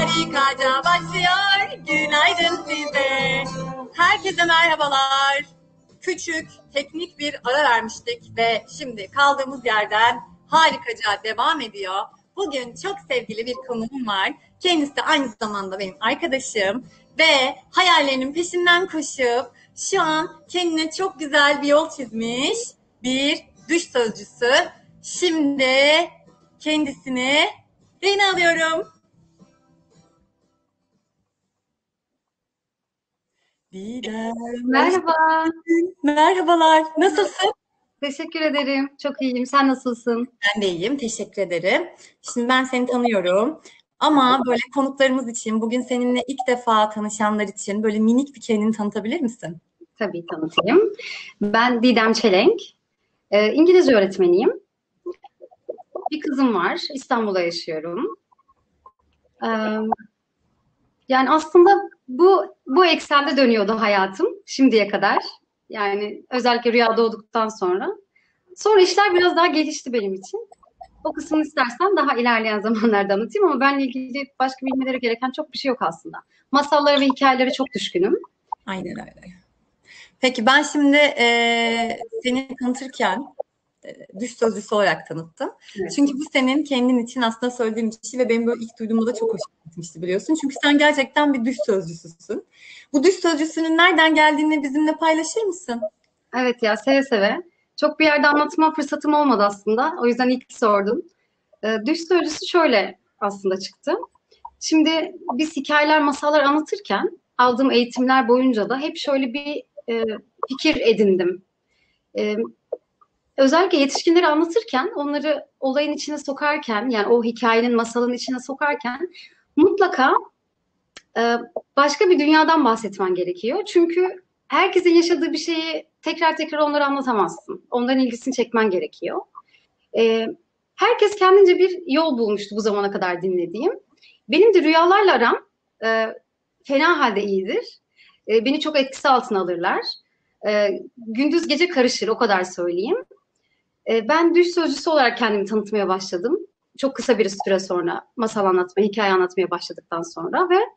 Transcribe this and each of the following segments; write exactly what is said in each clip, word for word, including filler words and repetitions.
Harikaca başlıyor. Günaydın size. Herkese merhabalar. Küçük, teknik bir ara vermiştik ve şimdi kaldığımız yerden harikaca devam ediyor. Bugün çok sevgili bir konuğum var. Kendisi aynı zamanda benim arkadaşım ve hayallerinin peşinden koşup şu an kendine çok güzel bir yol çizmiş bir dış sözcüsü. Şimdi kendisini yayına alıyorum. Didem. Merhaba. Merhabalar. Nasılsın? Teşekkür ederim. Çok iyiyim. Sen nasılsın? Ben de iyiyim. Teşekkür ederim. Şimdi ben seni tanıyorum. Ama böyle konuklarımız için, bugün seninle ilk defa tanışanlar için böyle minik bir kendini tanıtabilir misin? Tabii tanıtayım. Ben Didem Çelenk. Ee, İngilizce öğretmeniyim. Bir kızım var. İstanbul'da yaşıyorum. Ee, yani aslında bu bu eksende dönüyordu hayatım şimdiye kadar. Yani özellikle Rüya doğduktan sonra. Sonra işler biraz daha gelişti benim için. O kısmını istersen daha ilerleyen zamanlarda anlatayım ama benle ilgili başka bilmeleri gereken çok bir şey yok aslında. Masallara ve hikayelere çok düşkünüm. Aynen öyle. Peki ben şimdi e, seni tanıtırken e, dış sözcüsü olarak tanıttım. Evet. Çünkü bu senin kendin için aslında söylediğin bir şey ve benim böyle ilk duyduğumda da çok hoşuma gitmişti biliyorsun. Çünkü sen gerçekten bir dış sözcüsüsün. Bu dış sözcüsünün nereden geldiğini bizimle paylaşır mısın? Evet ya seve seve. Çok bir yerde anlatma fırsatım olmadı aslında. O yüzden ilk sordum. Ee, düş sözcüsü şöyle aslında çıktı. Şimdi biz hikayeler, masallar anlatırken aldığım eğitimler boyunca da hep şöyle bir e, fikir edindim. E, özellikle yetişkinleri anlatırken, onları olayın içine sokarken, yani o hikayenin, masalın içine sokarken mutlaka e, başka bir dünyadan bahsetmen gerekiyor. Çünkü herkesin yaşadığı bir şeyi tekrar tekrar onlara anlatamazsın. Onların ilgisini çekmen gerekiyor. Ee, herkes kendince bir yol bulmuştu bu zamana kadar dinlediğim. Benim de rüyalarla aram e, fena halde iyidir. E, beni çok etkisi altına alırlar. E, gündüz gece karışır, o kadar söyleyeyim. E, ben düş sözcüsü olarak kendimi tanıtmaya başladım. Çok kısa bir süre sonra masal anlatmaya, hikaye anlatmaya başladıktan sonra ve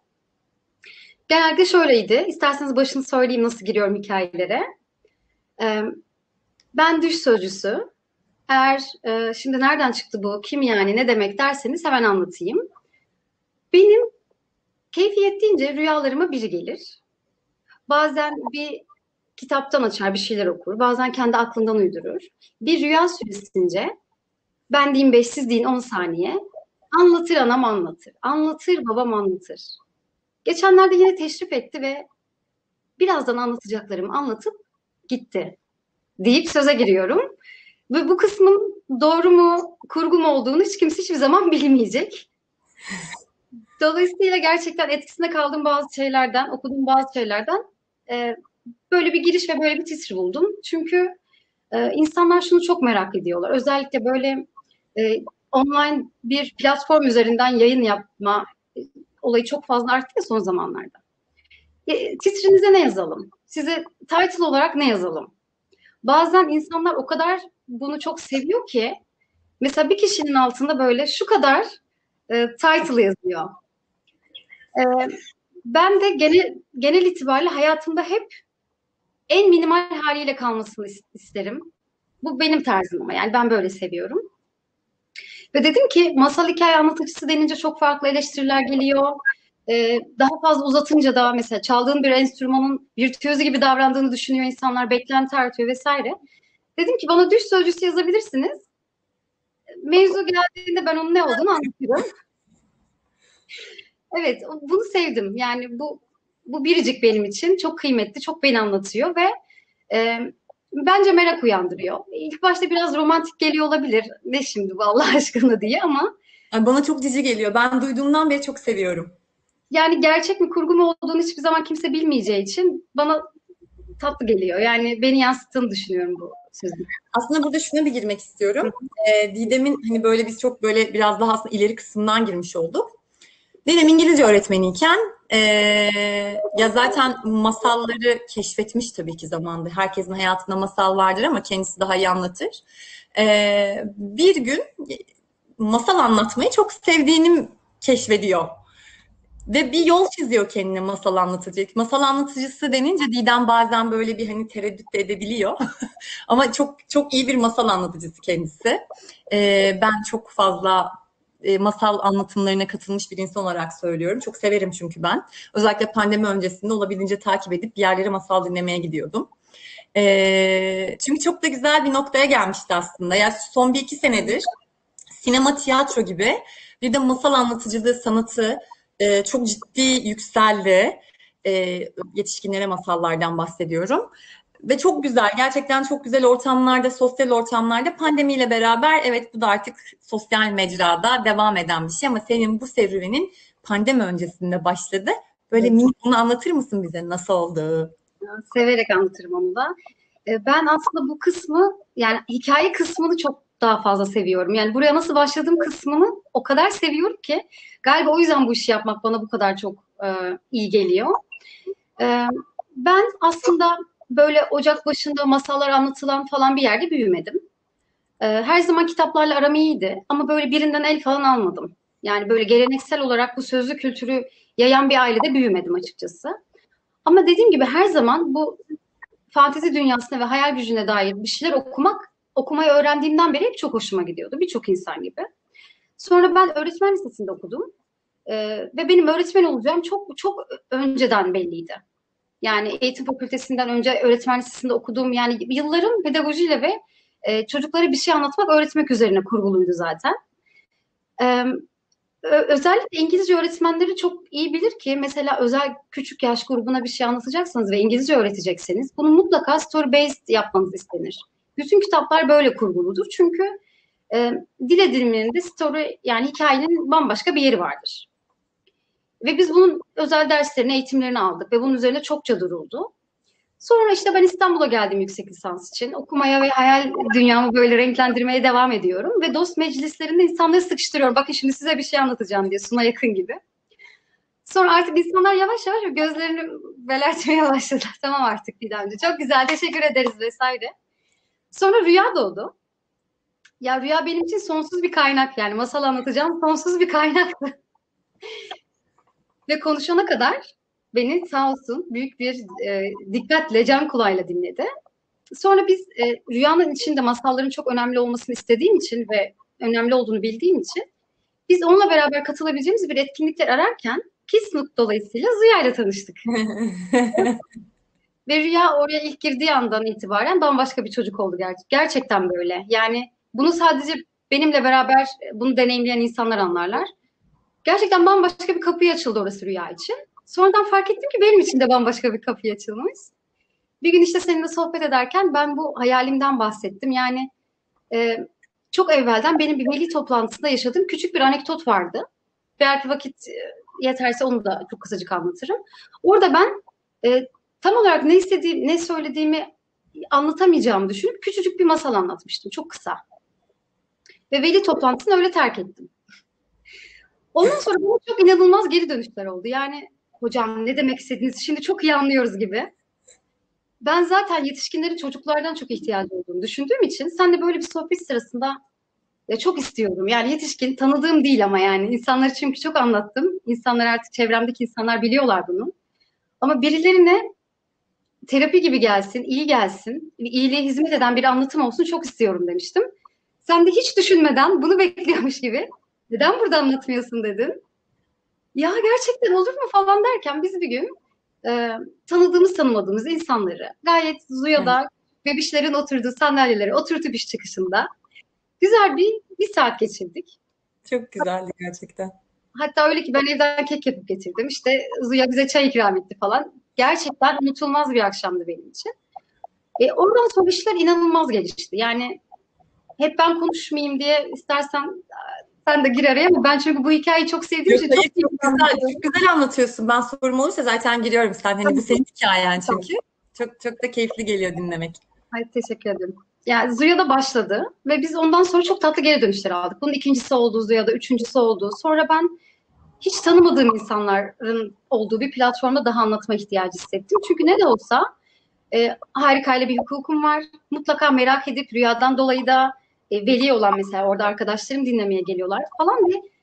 genelde şöyleydi. İsterseniz başını söyleyeyim nasıl giriyorum hikayelere. Ee, ben düş sözcüsü. Eğer e, şimdi nereden çıktı bu, kim yani, ne demek derseniz hemen anlatayım. Benim keyfi yettiğince rüyalarıma biri gelir. Bazen bir kitaptan açar bir şeyler okur. Bazen kendi aklından uydurur. Bir rüya süresince ben diyeyim beş, siz deyin on saniye. Anlatır anam anlatır. Anlatır babam anlatır. Geçenlerde yine teşrif etti ve birazdan anlatacaklarımı anlatıp gitti deyip söze giriyorum. Ve bu kısmın doğru mu, kurgu mu olduğunu hiç kimse hiçbir zaman bilmeyecek. Dolayısıyla gerçekten etkisinde kaldığım bazı şeylerden, okuduğum bazı şeylerden e, böyle bir giriş ve böyle bir titre buldum. Çünkü e, insanlar şunu çok merak ediyorlar. Özellikle böyle e, online bir platform üzerinden yayın yapma e, olayı çok fazla arttı ya son zamanlarda. E, titrinize ne yazalım? Size title olarak ne yazalım? Bazen insanlar o kadar bunu çok seviyor ki mesela bir kişinin altında böyle şu kadar e, title yazıyor. E, ben de genel, genel itibariyle hayatımda hep en minimal haliyle kalmasını isterim. Bu benim tarzım ama yani ben böyle seviyorum. Ve dedim ki masal hikaye anlatıcısı denince çok farklı eleştiriler geliyor. Ee, daha fazla uzatınca da mesela çaldığın bir enstrümanın virtüözü gibi davrandığını düşünüyor insanlar, beklenti artıyor vesaire. Dedim ki bana düş sözcüsü yazabilirsiniz. Mevzu geldiğinde ben onun ne olduğunu anlatırım. Evet, bunu sevdim. Yani bu bu biricik benim için çok kıymetli, çok beni anlatıyor ve e, bence merak uyandırıyor. İlk başta biraz romantik geliyor olabilir. Ne şimdi bu Allah aşkına diye ama Ay, bana çok cici geliyor. Ben duyduğumdan beri çok seviyorum. yani gerçek mi kurgu mu olduğunu hiçbir zaman kimse bilmeyeceği için bana tatlı geliyor. Yani beni yansıttığını düşünüyorum bu sözün. Aslında burada şuna bir girmek istiyorum. Ee, Didem'in hani böyle biz çok böyle biraz daha aslında ileri kısımdan girmiş olduk. Didem İngilizce öğretmeniyken e, ya zaten masalları keşfetmiş tabii ki zamanda. Herkesin hayatında masal vardır ama kendisi daha iyi anlatır. E, bir gün masal anlatmayı çok sevdiğini keşfediyor. Ve bir yol çiziyor kendine masal anlatıcı. Masal anlatıcısı denince Didem bazen böyle bir hani tereddüt de edebiliyor. Ama çok çok iyi bir masal anlatıcısı kendisi. Ee, ben çok fazla e, masal anlatımlarına katılmış bir insan olarak söylüyorum. Çok severim çünkü ben. Özellikle pandemi öncesinde olabildiğince takip edip bir yerlere masal dinlemeye gidiyordum. Ee, çünkü çok da güzel bir noktaya gelmişti aslında. Yani son bir iki senedir sinema, tiyatro gibi bir de masal anlatıcılığı sanatı e, çok ciddi yükseldi. E, Yetişkinlere masallardan bahsediyorum. Ve çok güzel, gerçekten çok güzel ortamlarda, sosyal ortamlarda pandemiyle beraber evet bu da artık sosyal mecrada devam eden bir şey ama senin bu serüvenin pandemi öncesinde başladı. Böyle Evet. minik bunu anlatır mısın bize nasıl oldu? Severek anlatırım onu da. E, Ben aslında bu kısmı, yani hikaye kısmını çok daha fazla seviyorum. Yani buraya nasıl başladığım kısmını o kadar seviyorum ki galiba o yüzden bu işi yapmak bana bu kadar çok e, iyi geliyor. E, Ben aslında böyle ocak başında masallar anlatılan falan bir yerde büyümedim. E, her zaman kitaplarla aram iyiydi ama böyle birinden el falan almadım. Yani böyle geleneksel olarak bu sözlü kültürü yayan bir ailede büyümedim açıkçası. Ama dediğim gibi her zaman bu fantezi dünyasına ve hayal gücüne dair bir şeyler okumak, okumayı öğrendiğimden beri hep çok hoşuma gidiyordu. Birçok insan gibi. Sonra ben öğretmen lisesinde okudum. Ee, ve benim öğretmen olacağım çok çok önceden belliydi. Yani eğitim fakültesinden önce öğretmen lisesinde okuduğum, yani yıllarım pedagojiyle ve e, çocuklara bir şey anlatmak, öğretmek üzerine kurguluydu zaten. Ee, Özellikle İngilizce öğretmenleri çok iyi bilir ki mesela özel küçük yaş grubuna bir şey anlatacaksanız ve İngilizce öğretecekseniz bunu mutlaka story based yapmanız istenir. Bütün kitaplar böyle kurguludur. Çünkü e, dil ediniminde story, yani hikayenin bambaşka bir yeri vardır. Ve biz bunun özel derslerini, eğitimlerini aldık ve bunun üzerine çokça duruldu. Sonra işte ben İstanbul'a geldim yüksek lisans için. Okumaya ve hayal dünyamı böyle renklendirmeye devam ediyorum. Ve dost meclislerinde insanları sıkıştırıyorum. Bakın şimdi size bir şey anlatacağım diye, Suna yakın gibi. Sonra artık insanlar yavaş yavaş gözlerini belertmeye başladılar. Tamam artık Didemci, çok güzel, teşekkür ederiz vesaire. Sonra Rüya doğdu. Ya Rüya benim için sonsuz bir kaynak, yani masal anlatacağım sonsuz bir kaynaktı. Ve konuşana kadar beni sağ olsun büyük bir e, dikkatle, can kulağıyla dinledi. Sonra biz e, Rüyanın içinde masalların çok önemli olmasını istediğim için ve önemli olduğunu bildiğim için biz onunla beraber katılabileceğimiz bir etkinlikler ararken Kismut dolayısıyla Ziya ile tanıştık. Ve Rüya oraya ilk girdiği andan itibaren bambaşka bir çocuk oldu ger- gerçekten böyle. Yani bunu sadece benimle beraber bunu deneyimleyen insanlar anlarlar. Gerçekten bambaşka bir kapı açıldı orası Rüya için. Sonradan fark ettim ki benim için de bambaşka bir kapı açılmış. Bir gün işte seninle sohbet ederken ben bu hayalimden bahsettim. Yani e, çok evvelden benim bir veli toplantısında yaşadığım küçük bir anekdot vardı. Belki vakit e, yeterse onu da çok kısacık anlatırım. Orada ben e, tam olarak ne istediğim, ne söylediğimi anlatamayacağımı düşünüp küçücük bir masal anlatmıştım. Çok kısa. Ve veli toplantısını öyle terk ettim. Ondan sonra bana çok inanılmaz geri dönüşler oldu. Yani hocam ne demek istediğinizi şimdi çok iyi anlıyoruz gibi. Ben zaten yetişkinlerin çocuklardan çok ihtiyacı olduğunu düşündüğüm için sen de böyle bir sohbet sırasında ya çok istiyorum. Yani yetişkin tanıdığım değil ama yani insanları çünkü çok anlattım. İnsanlar artık, çevremdeki insanlar biliyorlar bunu. Ama birilerine terapi gibi gelsin, iyi gelsin, iyiliğe hizmet eden bir anlatım olsun çok istiyorum demiştim. Sen de hiç düşünmeden bunu bekliyormuş gibi neden burada anlatmıyorsun dedin. Ya gerçekten olur mu falan derken biz bir gün e, tanıdığımız tanımadığımız insanları gayet Zuya'da bebişlerin oturduğu sandalyeleri oturtup iş çıkışında güzel bir bir saat geçirdik. Çok güzeldi gerçekten. Hatta öyle ki ben evden kek yapıp getirdim. İşte Zuya bize çay ikram etti falan. Gerçekten unutulmaz bir akşamdı benim için. E, oradan sonra işler inanılmaz gelişti. Yani hep ben konuşmayayım diye istersen sen de gir araya, ama ben çünkü bu hikayeyi çok sevdiğim Yok için hayır çok çok güzel, çok güzel anlatıyorsun. Ben sorum olursa zaten giriyorum. Sen hani bu senin hikayen çünkü. Çok çok da keyifli geliyor dinlemek. Ay, teşekkür ederim. Yani Zuya'da başladı ve biz ondan sonra çok tatlı geri dönüşler aldık. Bunun ikincisi oldu Zuya'da, üçüncüsü oldu. Sonra ben hiç tanımadığım insanların olduğu bir platformda daha anlatma ihtiyacı hissettim. Çünkü ne de olsa e, harikayla bir hukukum var. Mutlaka merak edip Rüyadan dolayı da e, veli olan mesela orada arkadaşlarım dinlemeye geliyorlar falan ve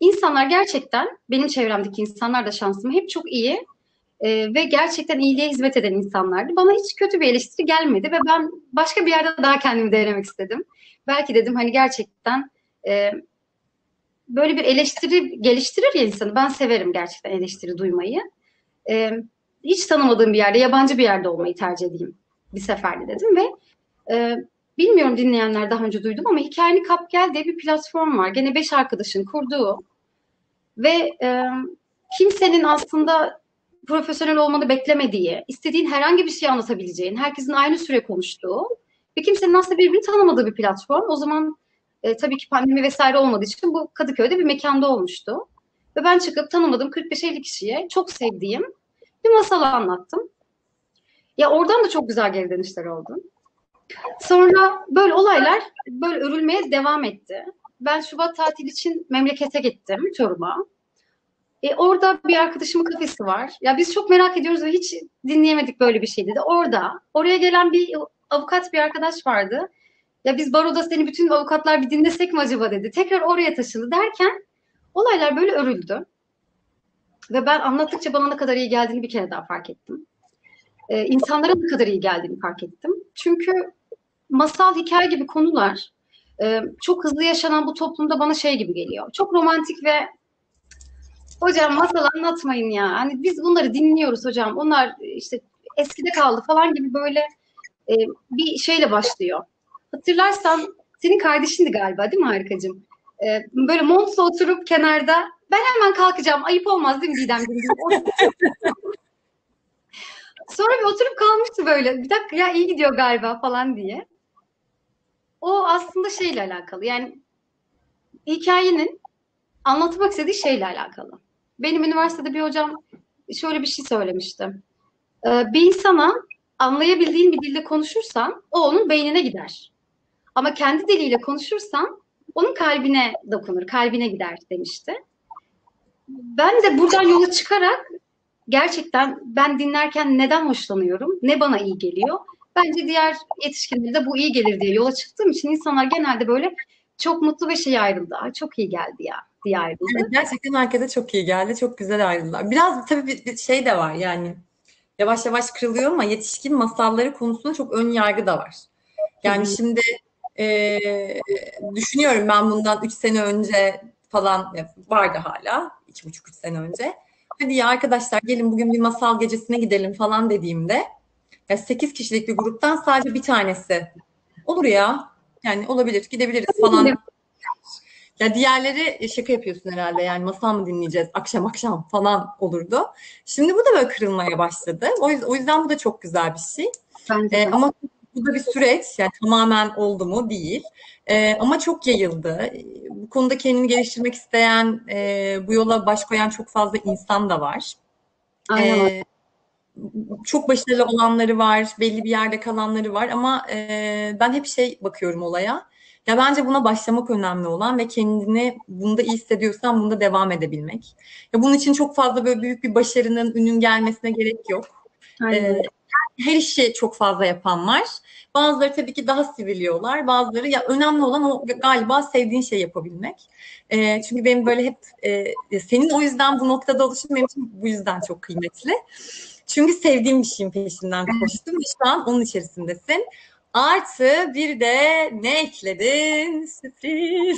insanlar gerçekten, benim çevremdeki insanlar da şansıma hep çok iyi e, ve gerçekten iyiliğe hizmet eden insanlardı. Bana hiç kötü bir eleştiri gelmedi ve ben başka bir yerde daha kendimi denemek istedim. Belki dedim hani gerçekten e, böyle bir eleştiri geliştirir ya insanı. Ben severim gerçekten eleştiri duymayı. E, Hiç tanımadığım bir yerde, yabancı bir yerde olmayı tercih edeyim bir seferde dedim ve e, bilmiyorum dinleyenler daha önce duydum ama Hikayeni Kap Gel diye bir platform var. Gene beş arkadaşın kurduğu ve e, kimsenin aslında profesyonel olmanı beklemediği, istediğin herhangi bir şeyi anlatabileceğin, herkesin aynı süre konuştuğu ve kimsenin aslında birbirini tanımadığı bir platform. O zaman e, tabii ki pandemi vesaire olmadığı için bu Kadıköy'de bir mekanda olmuştu. Ve ben çıkıp tanımadığım kırk beş elli kişiye çok sevdiğim bir masal anlattım. Ya oradan da çok güzel geri dönüşler oldu. Sonra böyle olaylar böyle örülmeye devam etti. Ben Şubat tatil için memlekete gittim, Çorum'a. E, orada bir arkadaşımın kafesi var. Ya biz çok merak ediyoruz ve hiç dinleyemedik böyle bir şey dedi. Orada, oraya gelen bir avukat bir arkadaş vardı. Ya biz baroda seni bütün avukatlar bir dinlesek mi acaba dedi. Tekrar oraya taşındı derken olaylar böyle örüldü. Ve ben anlattıkça bana ne kadar iyi geldiğini bir kere daha fark ettim. Ee, insanlara ne kadar iyi geldiğini fark ettim. Çünkü masal, hikaye gibi konular e, çok hızlı yaşanan bu toplumda bana şey gibi geliyor. Çok romantik ve hocam masal anlatmayın ya. Hani biz bunları dinliyoruz hocam. Onlar işte eskide kaldı falan gibi böyle e, bir şeyle başlıyor. Hatırlarsan senin kardeşindi galiba değil mi Harikacığım? E, böyle montla oturup kenarda ben hemen kalkacağım. Ayıp olmaz değil mi Didemciğim? Sonra bir oturup kalmıştı böyle. Bir dakika ya iyi gidiyor galiba falan diye. O aslında şeyle alakalı. Yani hikayenin anlatmak istediği şeyle alakalı. Benim üniversitede bir hocam şöyle bir şey söylemişti. Ee, bir insana anlayabildiğin bir dilde konuşursan o onun beynine gider. Ama kendi diliyle konuşursan onun kalbine dokunur, kalbine gider demişti. Ben de buradan yola çıkarak gerçekten ben dinlerken neden hoşlanıyorum, ne bana iyi geliyor. Bence diğer yetişkinlere de bu iyi gelir diye yola çıktığım için insanlar genelde böyle çok mutlu ve şey ayrıldı. Ay çok iyi geldi ya diye ayrıldı. Evet, gerçekten herkese çok iyi geldi. Çok güzel ayrıldılar. Biraz tabii bir, bir şey de var yani. Yavaş yavaş kırılıyor ama yetişkin masalları konusunda çok ön yargı da var. Yani Hı-hı. şimdi e, düşünüyorum ben bundan üç sene önce falan vardı hala. iki buçuk üç sene önce. Hadi ya arkadaşlar gelin bugün bir masal gecesine gidelim falan dediğimde ya sekiz kişilik bir gruptan sadece bir tanesi olur ya. Yani olabilir gidebiliriz falan. Ya diğerleri e, şaka yapıyorsun herhalde yani masal mı dinleyeceğiz akşam akşam falan olurdu. Şimdi bu da böyle kırılmaya başladı. O yüzden, o yüzden bu da çok güzel bir şey. Bence Ee, de. ama bu da bir süreç yani tamamen oldu mu değil. Ee, ama çok yayıldı. Bu konuda kendini geliştirmek isteyen, e, bu yola baş koyan çok fazla insan da var. Aynen öyle. Ee, çok başarılı olanları var, belli bir yerde kalanları var ama e, ben hep şey bakıyorum olaya. Ya bence buna başlamak önemli olan ve kendini bunda iyi hissediyorsan bunda devam edebilmek. Ya bunun için çok fazla böyle büyük bir başarının, ünün gelmesine gerek yok. Aynen E, öyle. her işi çok fazla yapan var. Bazıları tabii ki daha siviliyorlar. Bazıları ya önemli olan o galiba sevdiğin şey yapabilmek. E, çünkü benim böyle hep e, senin o yüzden bu noktada oluşum benim için bu yüzden çok kıymetli. Çünkü sevdiğim bir şeyin peşinden koştum ve şu an onun içerisindesin. Artı bir de ne ekledin? Sürpriz.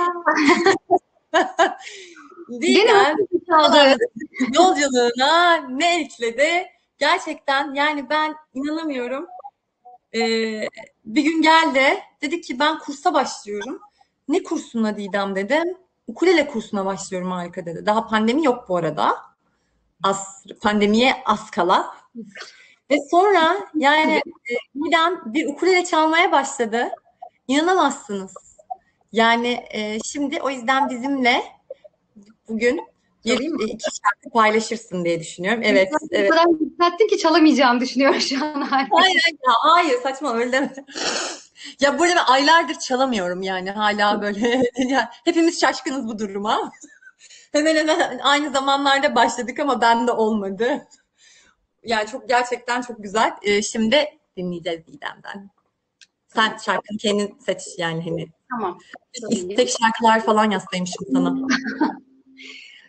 Didem yolculuğuna ne ekledi? Gerçekten yani ben inanamıyorum. Ee, bir gün geldi. Dedi ki ben kursa başlıyorum. Ne kursuna Didem dedim. Ukulele kursuna başlıyorum harika dedi. Daha pandemi yok bu arada. Az, pandemiye az kala. Ve sonra yani e, Didem bir ukulele çalmaya başladı. İnanamazsınız. Yani e, şimdi o yüzden bizimle bugün bir e, iki şarkı paylaşırsın diye düşünüyorum. Evet, O evet. kadar yükselttin ki çalamayacağımı düşünüyorum şu an. Hayır, ya, hayır saçma öyle deme. Ya burada ben aylardır çalamıyorum yani hala böyle yani hepimiz şaşkınız bu duruma. Hemen hemen aynı zamanlarda başladık ama bende olmadı. Yani çok gerçekten çok güzel. Ee, şimdi dinleyeceğiz Didem'den. Sen şarkını kendin seç yani hani. Tamam. İstek şarkılar falan yazsaymışım sana.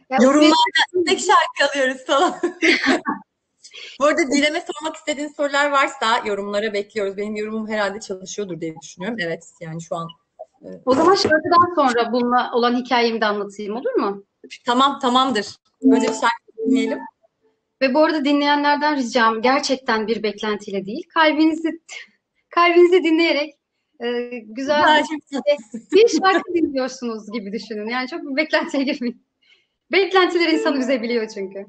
Ya ukulele Yorumlarda tek şarkı alıyoruz falan. Bu arada Dilem'e sormak istediğin sorular varsa yorumlara bekliyoruz. Benim yorumum herhalde çalışıyordur diye düşünüyorum. Evet, yani şu an. e, o zaman şarkıdan sonra bununla olan hikayemi de anlatayım, olur mu? Tamam, tamamdır. Önce bir şarkı dinleyelim. Ve bu arada dinleyenlerden ricam gerçekten bir beklentiyle değil, kalbinizi kalbinizi dinleyerek e, güzel Ha, bir, çok tatlısın. bir şarkı dinliyorsunuz gibi düşünün. Yani çok bir beklentiye girmeyin. Beklentiler insanı üzebiliyor çünkü.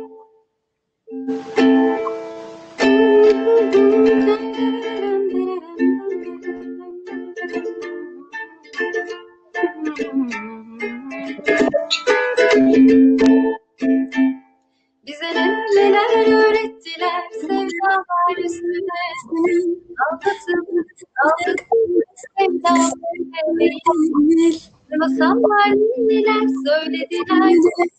Bize neler neler öğrettiler, sevdalar üstüne. Aldatıldık, aldatıldık, sevda böyle değil. Masallar neler söylediler,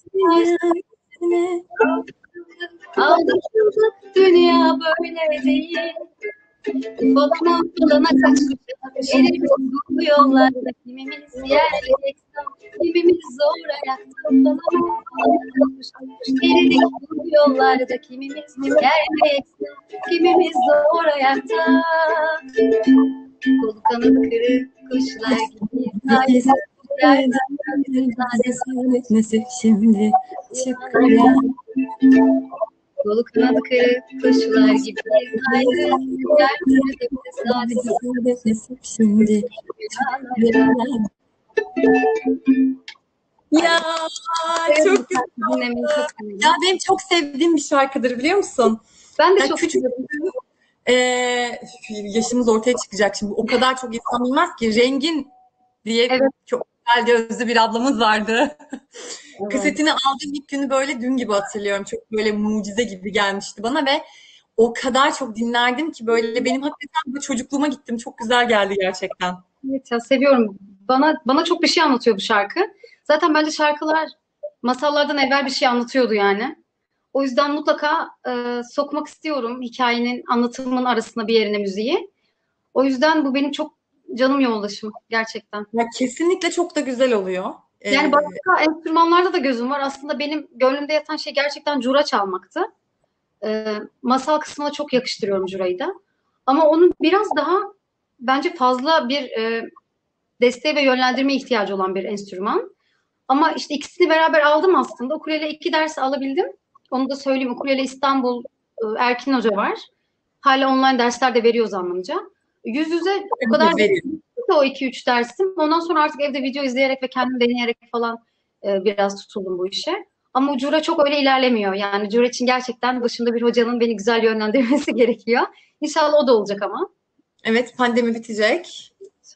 aldatıldık, dünya böyle değil. Falana falana kaçmış, elimiz bu yollarda, kimimiz yerle yeksan, kimimiz zor ayakta. Falana falana kaçmış, eridik bu yollarda, kimimiz yerle yeksan, kimimiz zor ayakta. Kolu kanadı kırık kuşlar gibi Bize nasip şimdi çıkıyor. Kolu kanadı kırık kuşlar gibi ayrı yerlerde sadece Nasip şimdi. Ya çok güzel. dinlemeyi çok seviyorum. Ya benim çok sevdiğim bir şarkıdır, biliyor musun? Ben de Ya çok küçük seviyorum. e, yaşımız ortaya çıkacak şimdi. O kadar çok insan bilmez ki. Rengin diye Evet. çok güzel gözlü bir ablamız vardı. Evet. Kasetini aldığım ilk günü böyle dün gibi hatırlıyorum. Çok böyle mucize gibi gelmişti bana ve o kadar çok dinlerdim ki böyle benim hakikaten bu çocukluğuma gittim. Çok güzel geldi gerçekten. Evet ya, seviyorum. Bana bana çok bir şey anlatıyor bu şarkı. Zaten bence şarkılar masallardan evvel bir şey anlatıyordu yani. O yüzden mutlaka e, sokmak istiyorum hikayenin, anlatımının arasına bir yerine müziği. O yüzden bu benim çok canım yoldaşım gerçekten. Ya kesinlikle çok da güzel oluyor. Ee, Yani başka enstrümanlarda da gözüm var. Aslında benim gönlümde yatan şey gerçekten cura çalmaktı. Ee, masal kısmına çok yakıştırıyorum curayı da. Ama onun biraz daha bence fazla bir e, desteğe ve yönlendirme ihtiyacı olan bir enstrüman. Ama işte ikisini beraber aldım aslında. Ukulele iki ders alabildim. Onu da söyleyeyim. Ukulele İstanbul e, Erkin Hoca var. Hala online dersler de veriyoruz anlamınca. Yüz yüze o kadar veriyorum. o iki üç dersim. Ondan sonra artık evde video izleyerek ve kendim deneyerek falan e, biraz tutuldum bu işe. Ama o cura çok öyle ilerlemiyor. Yani cura için gerçekten başında bir hocanın beni güzel yönlendirmesi gerekiyor. İnşallah o da olacak ama. Evet, pandemi bitecek.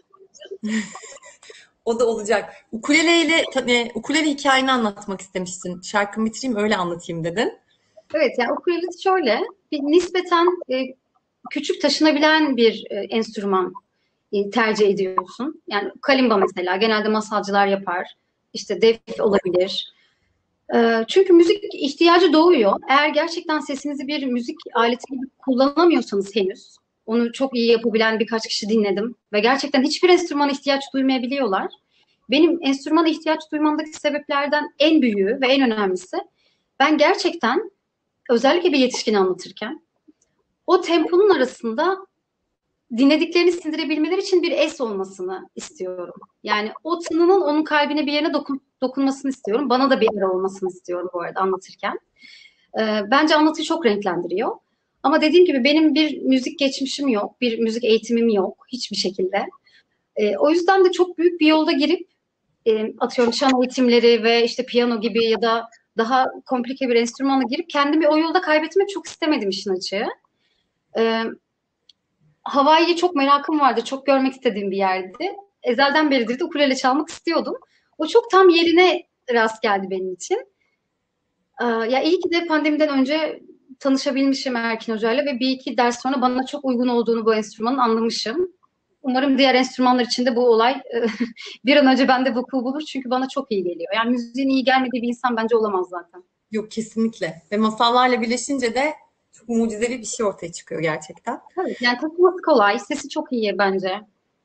O da olacak. Ukuleleyle, tabii, ukulele hikayeni anlatmak istemiştin. Şarkımı bitireyim öyle anlatayım dedin. Evet, yani ukulele şöyle, bir nispeten e, küçük taşınabilen bir e, enstrüman e, tercih ediyorsun. Yani kalimba mesela genelde masalcılar yapar. İşte def olabilir. E, çünkü müzik ihtiyacı doğuyor. Eğer gerçekten sesinizi bir müzik aleti gibi kullanamıyorsanız henüz, onu çok iyi yapabilen birkaç kişi dinledim ve gerçekten hiçbir enstrümana ihtiyaç duymayabiliyorlar. Benim enstrümana ihtiyaç duymamdaki sebeplerden en büyüğü ve en önemlisi, ben gerçekten özellikle bir yetişkini anlatırken o temponun arasında dinlediklerini sindirebilmeleri için bir es olmasını istiyorum. Yani o tınının onun kalbine bir yerine dokun, dokunmasını istiyorum. Bana da bir ara olmasını istiyorum bu arada anlatırken. Ee, bence anlatıyı çok renklendiriyor. Ama dediğim gibi benim bir müzik geçmişim yok, bir müzik eğitimim yok hiçbir şekilde. Ee, o yüzden de çok büyük bir yolda girip e, atıyorum şan eğitimleri ve işte piyano gibi ya da daha komplike bir enstrümana girip kendimi o yolda kaybetmek çok istemedim işin açığı. Ee, Hawaii'ye çok merakım vardı. Çok görmek istediğim bir yerdi. Ezelden beridir de ukulele çalmak istiyordum. O çok tam yerine rast geldi benim için. Ee, ya iyi ki de pandemiden önce tanışabilmişim Erkin Hoca'yla ve bir iki ders sonra bana çok uygun olduğunu bu enstrümanın anlamışım. Umarım diğer enstrümanlar için de bu olay bir an önce bende vuku bulur çünkü bana çok iyi geliyor. Yani müziğin iyi gelmediği bir insan bence olamaz zaten. Yok, kesinlikle. Ve masallarla birleşince de çok mucizevi bir şey ortaya çıkıyor gerçekten. Evet, yani taşıması kolay, sesi çok iyi bence.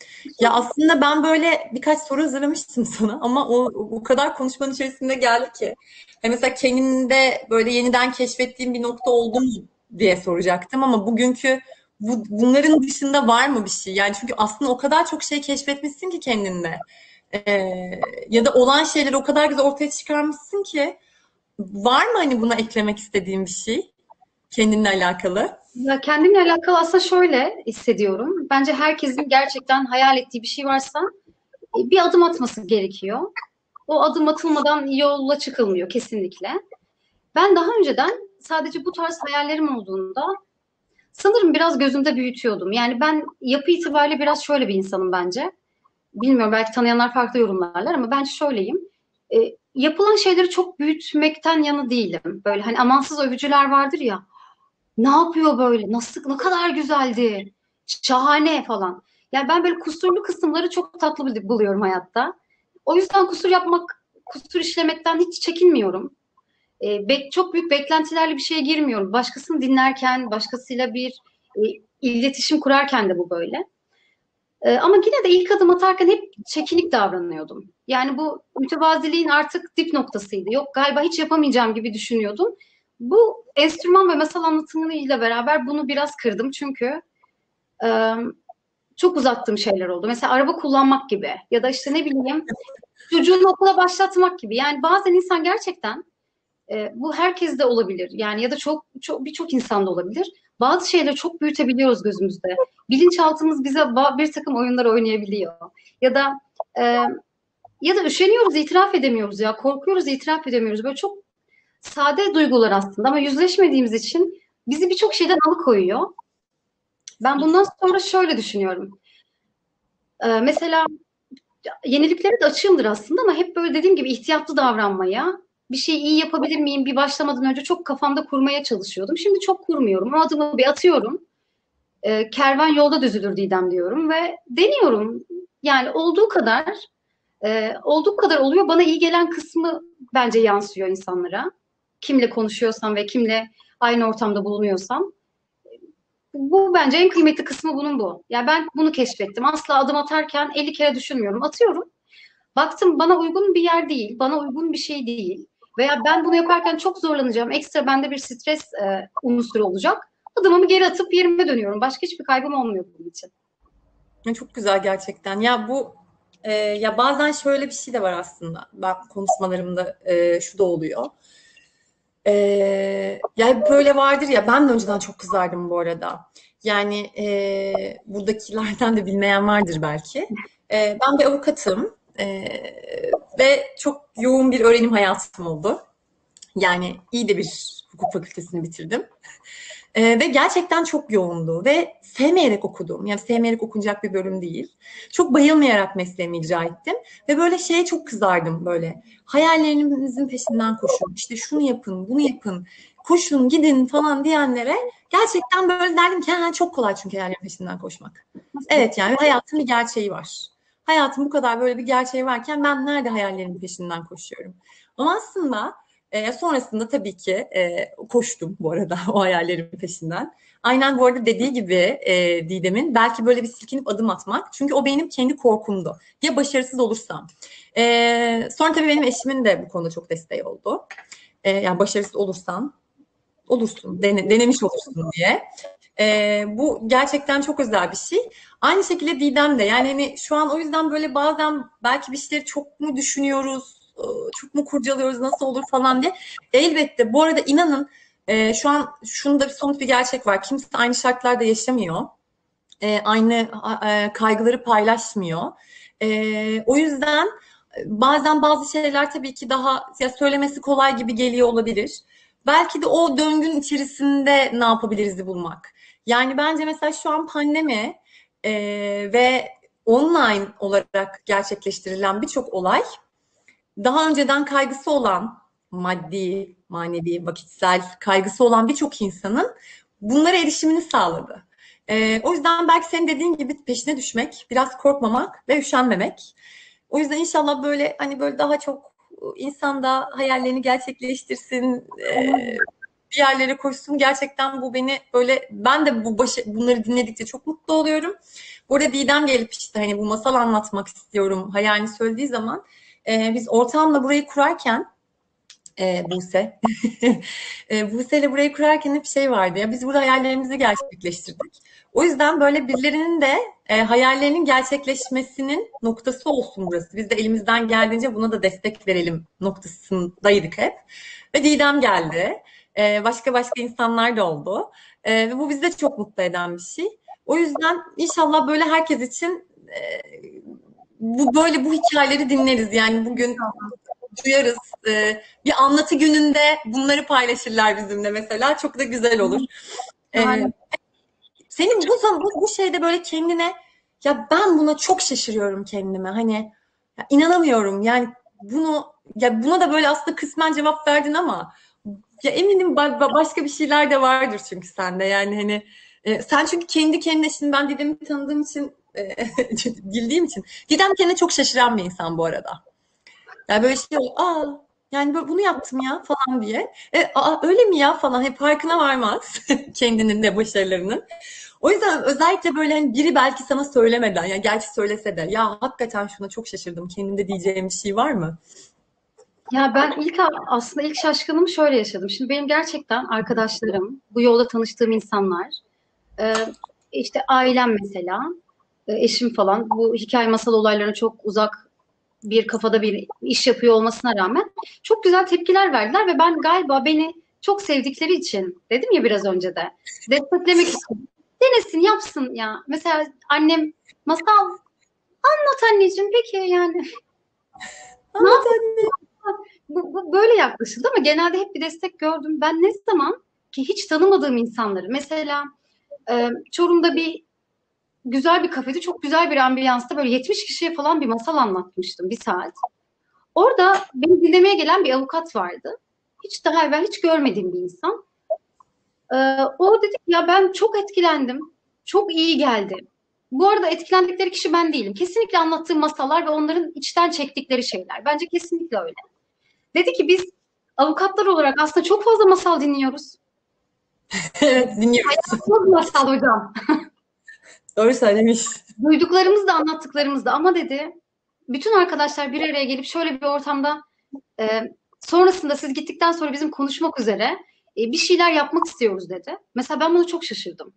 Ya aslında ben böyle birkaç soru hazırlamıştım sana ama o o kadar konuşmanın içerisinde geldi ki. Hani mesela kendimde böyle yeniden keşfettiğim bir nokta oldu mu diye soracaktım ama bugünkü bu, bunların dışında var mı bir şey? Yani çünkü aslında o kadar çok şey keşfetmişsin ki kendinde. Ee, ya da olan şeyleri o kadar güzel ortaya çıkarmışsın ki var mı hani buna eklemek istediğin bir şey kendinle alakalı? Ya kendimle alakalı aslında şöyle hissediyorum. Bence herkesin gerçekten hayal ettiği bir şey varsa e, bir adım atması gerekiyor. O adım atılmadan yola çıkılmıyor kesinlikle. Ben daha önceden sadece bu tarz hayallerim olduğunda sanırım biraz gözümde büyütüyordum. Yani ben yapı itibariyle biraz şöyle bir insanım bence. Bilmiyorum, belki tanıyanlar farklı yorumlarlar ama ben şöyleyim. E, Yapılan şeyleri çok büyütmekten yana değilim. Böyle hani amansız övücüler vardır ya. Ne yapıyor böyle? Nasıl, ne kadar güzeldi. Şahane falan. Yani ben böyle kusurlu kısımları çok tatlı bul- buluyorum hayatta. O yüzden kusur yapmak, kusur işlemekten hiç çekinmiyorum. E, bek- çok büyük beklentilerle bir şeye girmiyorum. Başkasını dinlerken, başkasıyla bir e, iletişim kurarken de bu böyle. E, ama yine de ilk adım atarken hep çekinik davranıyordum. Yani bu mütevaziliğin artık dip noktasıydı. Yok galiba hiç yapamayacağım gibi düşünüyordum. Bu enstrüman ve masal anlatımıyla beraber bunu biraz kırdım çünkü e, çok uzattığım şeyler oldu. Mesela araba kullanmak gibi ya da işte ne bileyim çocuğunu okula başlatmak gibi. Yani bazen insan gerçekten e, bu herkes de olabilir. Yani ya da çok, çok birçok insanda olabilir. Bazı şeyleri çok büyütebiliyoruz gözümüzde. Bilinçaltımız bize bir takım oyunlar oynayabiliyor. Ya da e, ya da üşeniyoruz, itiraf edemiyoruz ya. Korkuyoruz, itiraf edemiyoruz. Böyle çok sade duygular aslında ama yüzleşmediğimiz için bizi birçok şeyden alıkoyuyor. Ben bundan sonra şöyle düşünüyorum. E, mesela yeniliklere de açığımdır aslında ama hep böyle dediğim gibi ihtiyatlı davranmaya, bir şeyi iyi yapabilir miyim, bir başlamadan önce çok kafamda kurmaya çalışıyordum. Şimdi çok kurmuyorum. O adımı bir atıyorum. E, kervan yolda düzülür Didem diyorum ve deniyorum. Yani olduğu kadar, e, olduğu kadar oluyor. Bana iyi gelen kısmı bence yansıyor insanlara. Kimle konuşuyorsam ve kimle aynı ortamda bulunuyorsam. Bu bence en kıymetli kısmı bunun bu. Yani ben bunu keşfettim. Asla adım atarken elli kere düşünmüyorum. Atıyorum. Baktım bana uygun bir yer değil, bana uygun bir şey değil veya ben bunu yaparken çok zorlanacağım, ekstra bende bir stres e, unsuru olacak. Adımımı geri atıp yerime dönüyorum. Başka hiçbir kaybım olmuyor bunun için. Ya çok güzel gerçekten. Ya bu e, ya bazen şöyle bir şey de var aslında. Ben konuşmalarımda e, şu da oluyor. E, ya böyle vardır ya ben de önceden çok kızardım bu arada. Yani e, buradakilerden de bilmeyen vardır belki. E, ben bir avukatım e, ve çok yoğun bir öğrenim hayatım oldu. Yani iyi de bir hukuk fakültesini bitirdim. Ee, ve gerçekten çok yoğundu ve sevmeyerek okudum. Yani sevmeyerek okunacak bir bölüm değil. Çok bayılmayarak mesleğimi icra ettim. Ve böyle şeye çok kızardım böyle. Hayallerinizin peşinden koşun. İşte şunu yapın, bunu yapın. Koşun, gidin falan diyenlere gerçekten böyle derdim ki ha, çok kolay çünkü hayallerin peşinden koşmak. Evet yani hayatın bir gerçeği var. Hayatın bu kadar böyle bir gerçeği varken ben nerede hayallerimin peşinden koşuyorum? Ama aslında e, sonrasında tabii ki e, koştum bu arada o hayallerimin peşinden. Aynen bu arada dediği gibi e, Didem'in belki böyle bir silkinip adım atmak. Çünkü o benim kendi korkumdu. Ya başarısız olursam. E, sonra tabii benim eşimin de bu konuda çok desteği oldu. E, yani başarısız olursan olursun, dene, denemiş olursun diye. E, bu gerçekten çok özel bir şey. Aynı şekilde Didem de yani hani şu an o yüzden böyle bazen belki bir şeyleri çok mu düşünüyoruz, e, çok mu kurcalıyoruz, nasıl olur falan diye. Elbette bu arada inanın e, şu an şunu da bir somut bir gerçek var. Kimse aynı şartlarda yaşamıyor. E, aynı e, kaygıları paylaşmıyor. E, o yüzden bazen bazı şeyler tabii ki daha ya söylemesi kolay gibi geliyor olabilir. Belki de o döngün içerisinde ne yapabiliriz'i bulmak. Yani bence mesela şu an pandemi e, ve online olarak gerçekleştirilen birçok olay daha önceden kaygısı olan maddi, manevi, vakitsel kaygısı olan birçok insanın bunlara erişimini sağladı. Ee, o yüzden belki senin dediğin gibi peşine düşmek, biraz korkmamak ve üşenmemek. O yüzden inşallah böyle hani böyle daha çok insan da hayallerini gerçekleştirsin, e, bir yerlere koşsun. Gerçekten bu beni böyle, ben de bu başı, bunları dinledikçe çok mutlu oluyorum. Burada Didem gelip işte hani bu masal anlatmak istiyorum hayalini söylediği zaman e, biz ortağımla burayı kurarken e, Buse. e, Buse ile burayı kurarken hep şey vardı ya, biz burada hayallerimizi gerçekleştirdik. O yüzden böyle birilerinin de e, hayallerinin gerçekleşmesinin noktası olsun burası. Biz de elimizden geldiğince buna da destek verelim noktasındaydık hep. Ve Didem geldi. E, başka başka insanlar da oldu. E, ve bu bizi de çok mutlu eden bir şey. O yüzden inşallah böyle herkes için e, bu böyle bu hikayeleri dinleriz. Yani bugün duyarız. Ee, bir anlatı gününde bunları paylaşırlar bizimle mesela. Çok da güzel olur. Ee, senin bu, bu bu şeyde böyle kendine, ya ben buna çok şaşırıyorum kendime. Hani ya inanamıyorum. Yani bunu, ya buna da böyle aslında kısmen cevap verdin ama ya eminim ba- başka bir şeyler de vardır çünkü sende. Yani hani e, sen çünkü kendi kendine, şimdi ben Didem'i tanıdığım için e, bildiğim için, Didem kendine çok şaşıran bir insan bu arada. Yani böyle şey oluyor, aa yani böyle bunu yaptım ya falan diye. E, aa öyle mi ya falan, hep farkına varmaz kendinin de başarılarının. O yüzden özellikle böyle hani biri belki sana söylemeden, ya gerçi söylese de, ya hakikaten şuna çok şaşırdım, kendimde diyeceğim bir şey var mı? Ya ben ilk aslında ilk şaşkınlığımı şöyle yaşadım. Şimdi benim gerçekten arkadaşlarım, bu yolda tanıştığım insanlar, e, işte ailem mesela, e, eşim falan bu hikaye masal olaylarına çok uzak bir kafada bir iş yapıyor olmasına rağmen çok güzel tepkiler verdiler ve ben galiba beni çok sevdikleri için, dedim ya biraz önce de, desteklemek için denesin, yapsın ya. Mesela annem masal anlat anneciğim, peki yani ne Anlat yapayım? anne. Bu, bu böyle yaklaşıldı ama genelde hep bir destek gördüm. Ben ne zaman ki hiç tanımadığım insanları, mesela e, Çorum'da bir güzel bir kafede çok güzel bir ambiyansta böyle yetmiş kişiye falan bir masal anlatmıştım bir saat. Orada beni dinlemeye gelen bir avukat vardı. Hiç daha evvel hiç görmediğim bir insan. Ee, o dedi ki ya ben çok etkilendim. Çok iyi geldi. Bu arada etkilendikleri kişi ben değilim. Kesinlikle anlattığım masallar ve onların içten çektikleri şeyler. Bence kesinlikle öyle. Dedi ki biz avukatlar olarak aslında çok fazla masal dinliyoruz. Evet, dinliyoruz. Çok masal hocam. Doğru söylemiş. Duyduklarımız da anlattıklarımız da, ama dedi bütün arkadaşlar bir araya gelip şöyle bir ortamda e, sonrasında siz gittikten sonra bizim konuşmak üzere e, bir şeyler yapmak istiyoruz dedi. Mesela ben bunu çok şaşırdım.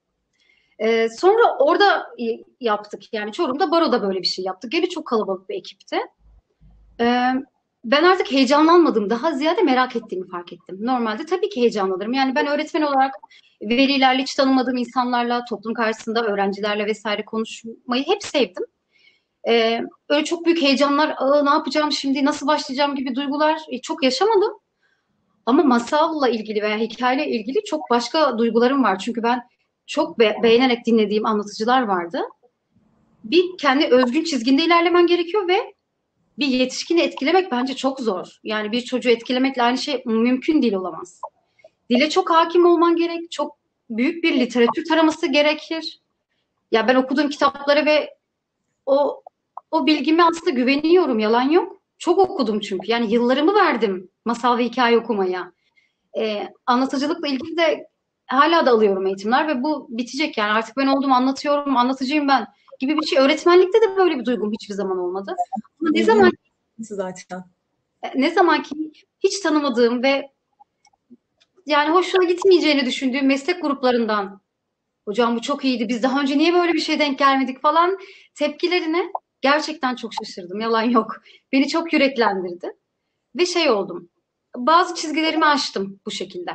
E, sonra orada e, yaptık. Yani Çorum'da Baro'da böyle bir şey yaptık. Gene çok kalabalık bir ekipti. E, ben artık heyecanlanmadım. Daha ziyade merak ettiğimi fark ettim. Normalde tabii ki heyecanlanırım. Yani ben öğretmen olarak velilerle, hiç tanımadığım insanlarla, toplum karşısında öğrencilerle vesaire konuşmayı hep sevdim. Ee, öyle çok büyük heyecanlar, Aa, ne yapacağım şimdi, nasıl başlayacağım gibi duygular e, çok yaşamadım. Ama masalla ilgili veya hikayeyle ilgili çok başka duygularım var. Çünkü ben çok be- beğenerek dinlediğim anlatıcılar vardı. Bir kendi özgün çizginde ilerlemen gerekiyor ve bir yetişkini etkilemek bence çok zor. Yani bir çocuğu etkilemekle aynı şey mümkün değil, olamaz. Dile çok hakim olman gerek, çok büyük bir literatür taraması gerekir. Ya ben okuduğum kitaplara ve o o bilgime aslında güveniyorum, yalan yok. Çok okudum çünkü. Yani yıllarımı verdim masal ve hikaye okumaya. Ee, anlatıcılıkla ilgili de hala da alıyorum eğitimler ve bu bitecek yani. Artık ben oldum, anlatıyorum, anlatıcıyım ben gibi bir şey. Öğretmenlikte de böyle bir duygum hiçbir zaman olmadı. Ama ne zaman İlginç zaten. ne zaman ki hiç tanımadığım ve yani hoşuna gitmeyeceğini düşündüğüm meslek gruplarından, hocam bu çok iyiydi, biz daha önce niye böyle bir şey denk gelmedik falan tepkilerine gerçekten çok şaşırdım. Yalan yok. Beni çok yüreklendirdi. Ve şey oldum. Bazı çizgilerimi aştım bu şekilde.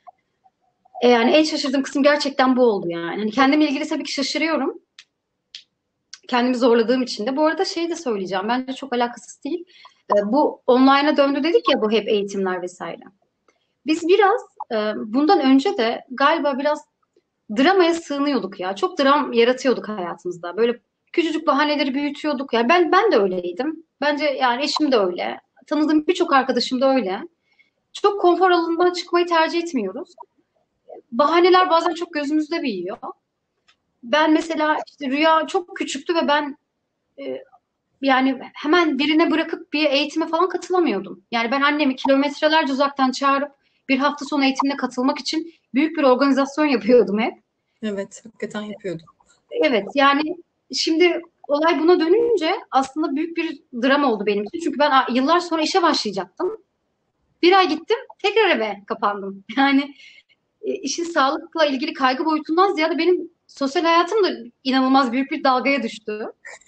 E yani en şaşırdığım kısım gerçekten bu oldu yani. Hani kendimle ilgili tabii ki şaşırıyorum. Kendimi zorladığım için de. Bu arada şey de söyleyeceğim. Bence çok alakasız değil. E, bu online'a döndü dedik ya, bu hep eğitimler vesaire. Biz biraz e, bundan önce de galiba biraz dramaya sığınıyorduk ya. Çok dram yaratıyorduk hayatımızda. Böyle küçücük bahaneleri büyütüyorduk. Yani ben ben de öyleydim. Bence yani eşim de öyle. Tanıdığım birçok arkadaşım da öyle. Çok konfor alanından çıkmayı tercih etmiyoruz. Bahaneler bazen çok gözümüzde büyüyor. Ben mesela işte Rüya çok küçüktü ve ben e, yani hemen birine bırakıp bir eğitime falan katılamıyordum. Yani ben annemi kilometrelerce uzaktan çağırıp bir hafta sonu eğitimine katılmak için büyük bir organizasyon yapıyordum hep. Evet, hakikaten yapıyordum. Evet, yani şimdi olay buna dönünce aslında büyük bir dram oldu benim için. Çünkü ben yıllar sonra işe başlayacaktım. Bir ay gittim, tekrar eve kapandım. Yani e, işin sağlıkla ilgili kaygı boyutundan ziyade benim sosyal hayatım da inanılmaz büyük bir dalgaya düştü.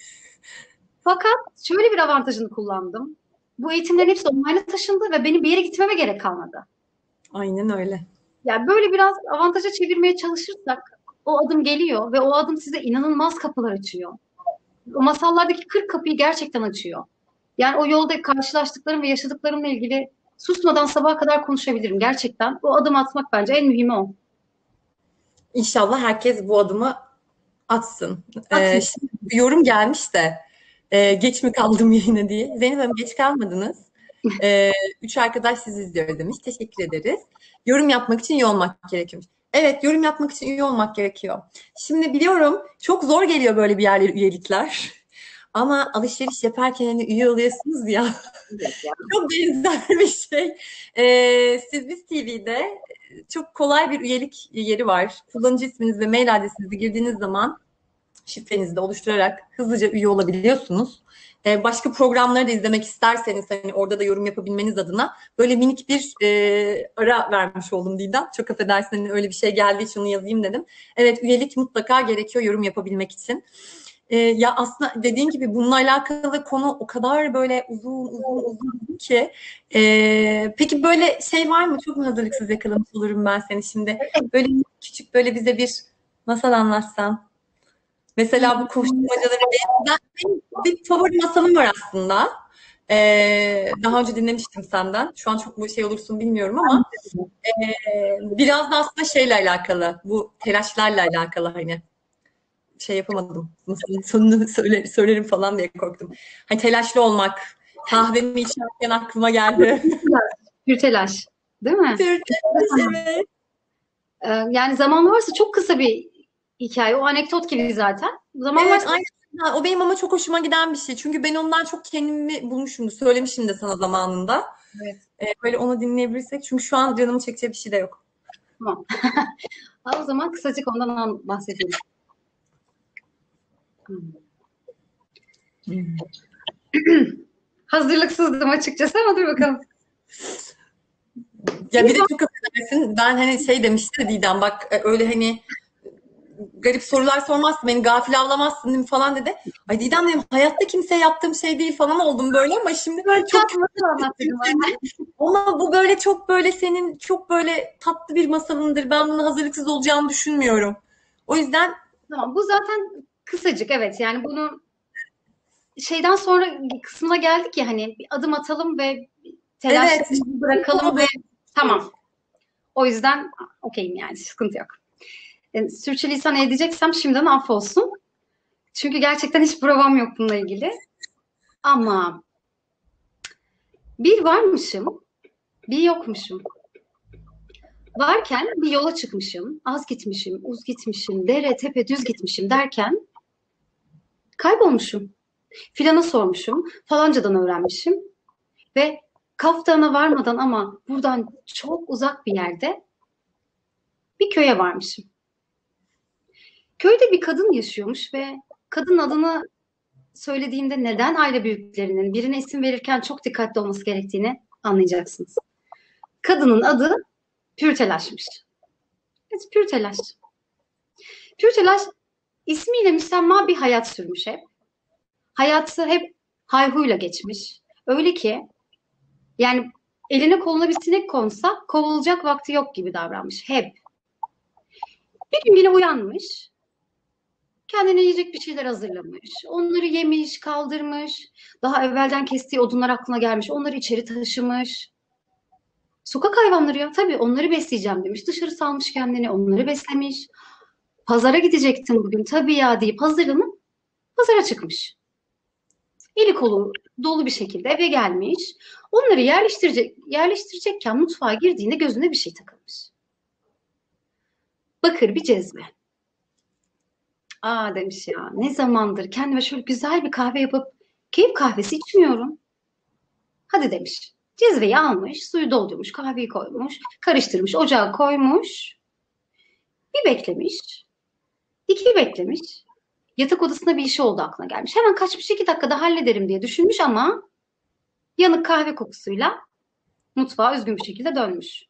Fakat şöyle bir avantajını kullandım. Bu eğitimlerin hepsi online'a taşındı ve benim bir yere gitmeme gerek kalmadı. Aynen öyle. Yani böyle biraz avantaja çevirmeye çalışırsak o adım geliyor ve o adım size inanılmaz kapılar açıyor. O masallardaki kırk kapıyı gerçekten açıyor. Yani o yolda karşılaştıklarım ve yaşadıklarımla ilgili susmadan sabaha kadar konuşabilirim gerçekten. O adım atmak bence en mühimi o. İnşallah herkes bu adımı atsın. Ee, Atın. şimdi bir yorum gelmiş de e, geç mi kaldım yayına diye. Zeynep Hanım geç kalmadınız. Ee, üç arkadaş sizi izliyor demiş. Teşekkür ederiz. Yorum yapmak için üye olmak gerekiyormuş. Evet, yorum yapmak için üye olmak gerekiyor. Şimdi biliyorum çok zor geliyor böyle bir yerlere üyelikler. Ama alışveriş yaparken hani üye oluyorsunuz ya. Evet ya. Çok benzer bir şey. Ee, siz Biz T V'de çok kolay bir üyelik yeri var. Kullanıcı isminiz ve mail adresinizi girdiğiniz zaman şifrenizi de oluşturarak hızlıca üye olabiliyorsunuz. Ee, başka programları da izlemek isterseniz hani orada da yorum yapabilmeniz adına böyle minik bir e, ara vermiş oldum Didem. Çok affedersin hani öyle bir şey geldiği için onu yazayım dedim. Evet, üyelik mutlaka gerekiyor yorum yapabilmek için. Ee, ya aslında dediğin gibi bununla alakalı konu o kadar böyle uzun uzun uzun ki. Ee, peki böyle şey var mı? Çok mu hazırlıksız yakalamış olurum ben seni şimdi? Böyle küçük böyle bize bir masal anlatsan. Mesela bu koşturmacaları ben, benim bir favori masalım var aslında. Ee, daha önce dinlemiştim senden. Şu an çok bu şey olursun bilmiyorum ama ee, biraz da aslında şeyle alakalı. Bu telaşlarla alakalı hani şey yapamadım. Masalın sonunu söyle, söylerim falan diye korktum. Hani telaşlı olmak. Kahvemi içerken aklıma geldi. Bir telaş, değil mi? Bir telaş, evet. Ee, yani zaman varsa çok kısa bir hikaye. O anekdot gibi zaten. Zaman Evet, varsa aynen. O benim ama çok hoşuma giden bir şey. Çünkü ben ondan çok kendimi bulmuşum. Söylemişim de sana zamanında. evet, Ee, böyle onu dinleyebilirsek. Çünkü şu an canımı çekecek bir şey de yok. tamam. Ha, o zaman kısacık ondan bahsedeyim. Hmm. Hmm. Hazırlıksızdım açıkçası ama dur bakalım. Ya bir de çok affedersin. Ben hani şey demişti Didem bak öyle hani garip sorular sormazsın, beni gafil avlamazsın değil mi falan dedi. Ay Didem dedim hayatta kimseye yaptığım şey değil falan oldum böyle ama şimdi böyle çok Tatlı masal anlat dedim. ama bu böyle çok böyle senin çok böyle tatlı bir masalındır. Ben buna hazırlıksız olacağını düşünmüyorum. O yüzden Tamam, bu zaten kısacık, evet. Yani bunu şeyden sonra kısmına geldik ya, hani bir adım atalım ve evet telaşlarımızı bırakalım ve tamam. O yüzden okeyim, yani sıkıntı yok. Yani, sürçülisan edeceksem şimdiden affolsun. Çünkü gerçekten hiç provam yok bununla ilgili. Ama bir varmışım, bir yokmuşum. Varken bir yola çıkmışım, az gitmişim, uz gitmişim, dere tepe düz gitmişim derken kaybolmuşum. Filana sormuşum, falancadan öğrenmişim ve Kaf Dağı'na varmadan ama buradan çok uzak bir yerde bir köye varmışım. Köyde bir kadın yaşıyormuş ve kadının adını söylediğimde neden aile büyüklerinin birine isim verirken çok dikkatli olması gerektiğini anlayacaksınız. Kadının adı Pürtelaş'mış. Evet, Pürtelaş. Pürtelaş ismiyle müsemma bir hayat sürmüş hep. Hayatı hep hayhuyla geçmiş. Öyle ki yani eline koluna bir sinek konsa kovulacak vakti yok gibi davranmış hep. Bir gün yine uyanmış. Kendine yiyecek bir şeyler hazırlamış. Onları yemiş, kaldırmış. Daha evvelden kestiği odunlar aklına gelmiş. Onları içeri taşımış. Sokak hayvanları ya, tabii onları besleyeceğim demiş. Dışarı salmış kendini, onları beslemiş. Pazara gidecektim bugün tabii ya deyip hazırlanıp pazara çıkmış. Eli kolu dolu bir şekilde eve gelmiş. Onları yerleştirecek, yerleştirecekken mutfağa girdiğinde gözüne bir şey takılmış. Bakır bir cezve. Aa demiş ya, ne zamandır kendime şöyle güzel bir kahve yapıp keyif kahvesi içmiyorum. Hadi demiş. Cezveyi almış, suyu doldurmuş, kahveyi koymuş, karıştırmış, ocağa koymuş. Bir beklemiş, iki beklemiş. Yatak odasında bir işi oldu aklına gelmiş. Hemen kaçmış, iki dakikada hallederim diye düşünmüş ama yanık kahve kokusuyla mutfağa üzgün bir şekilde dönmüş.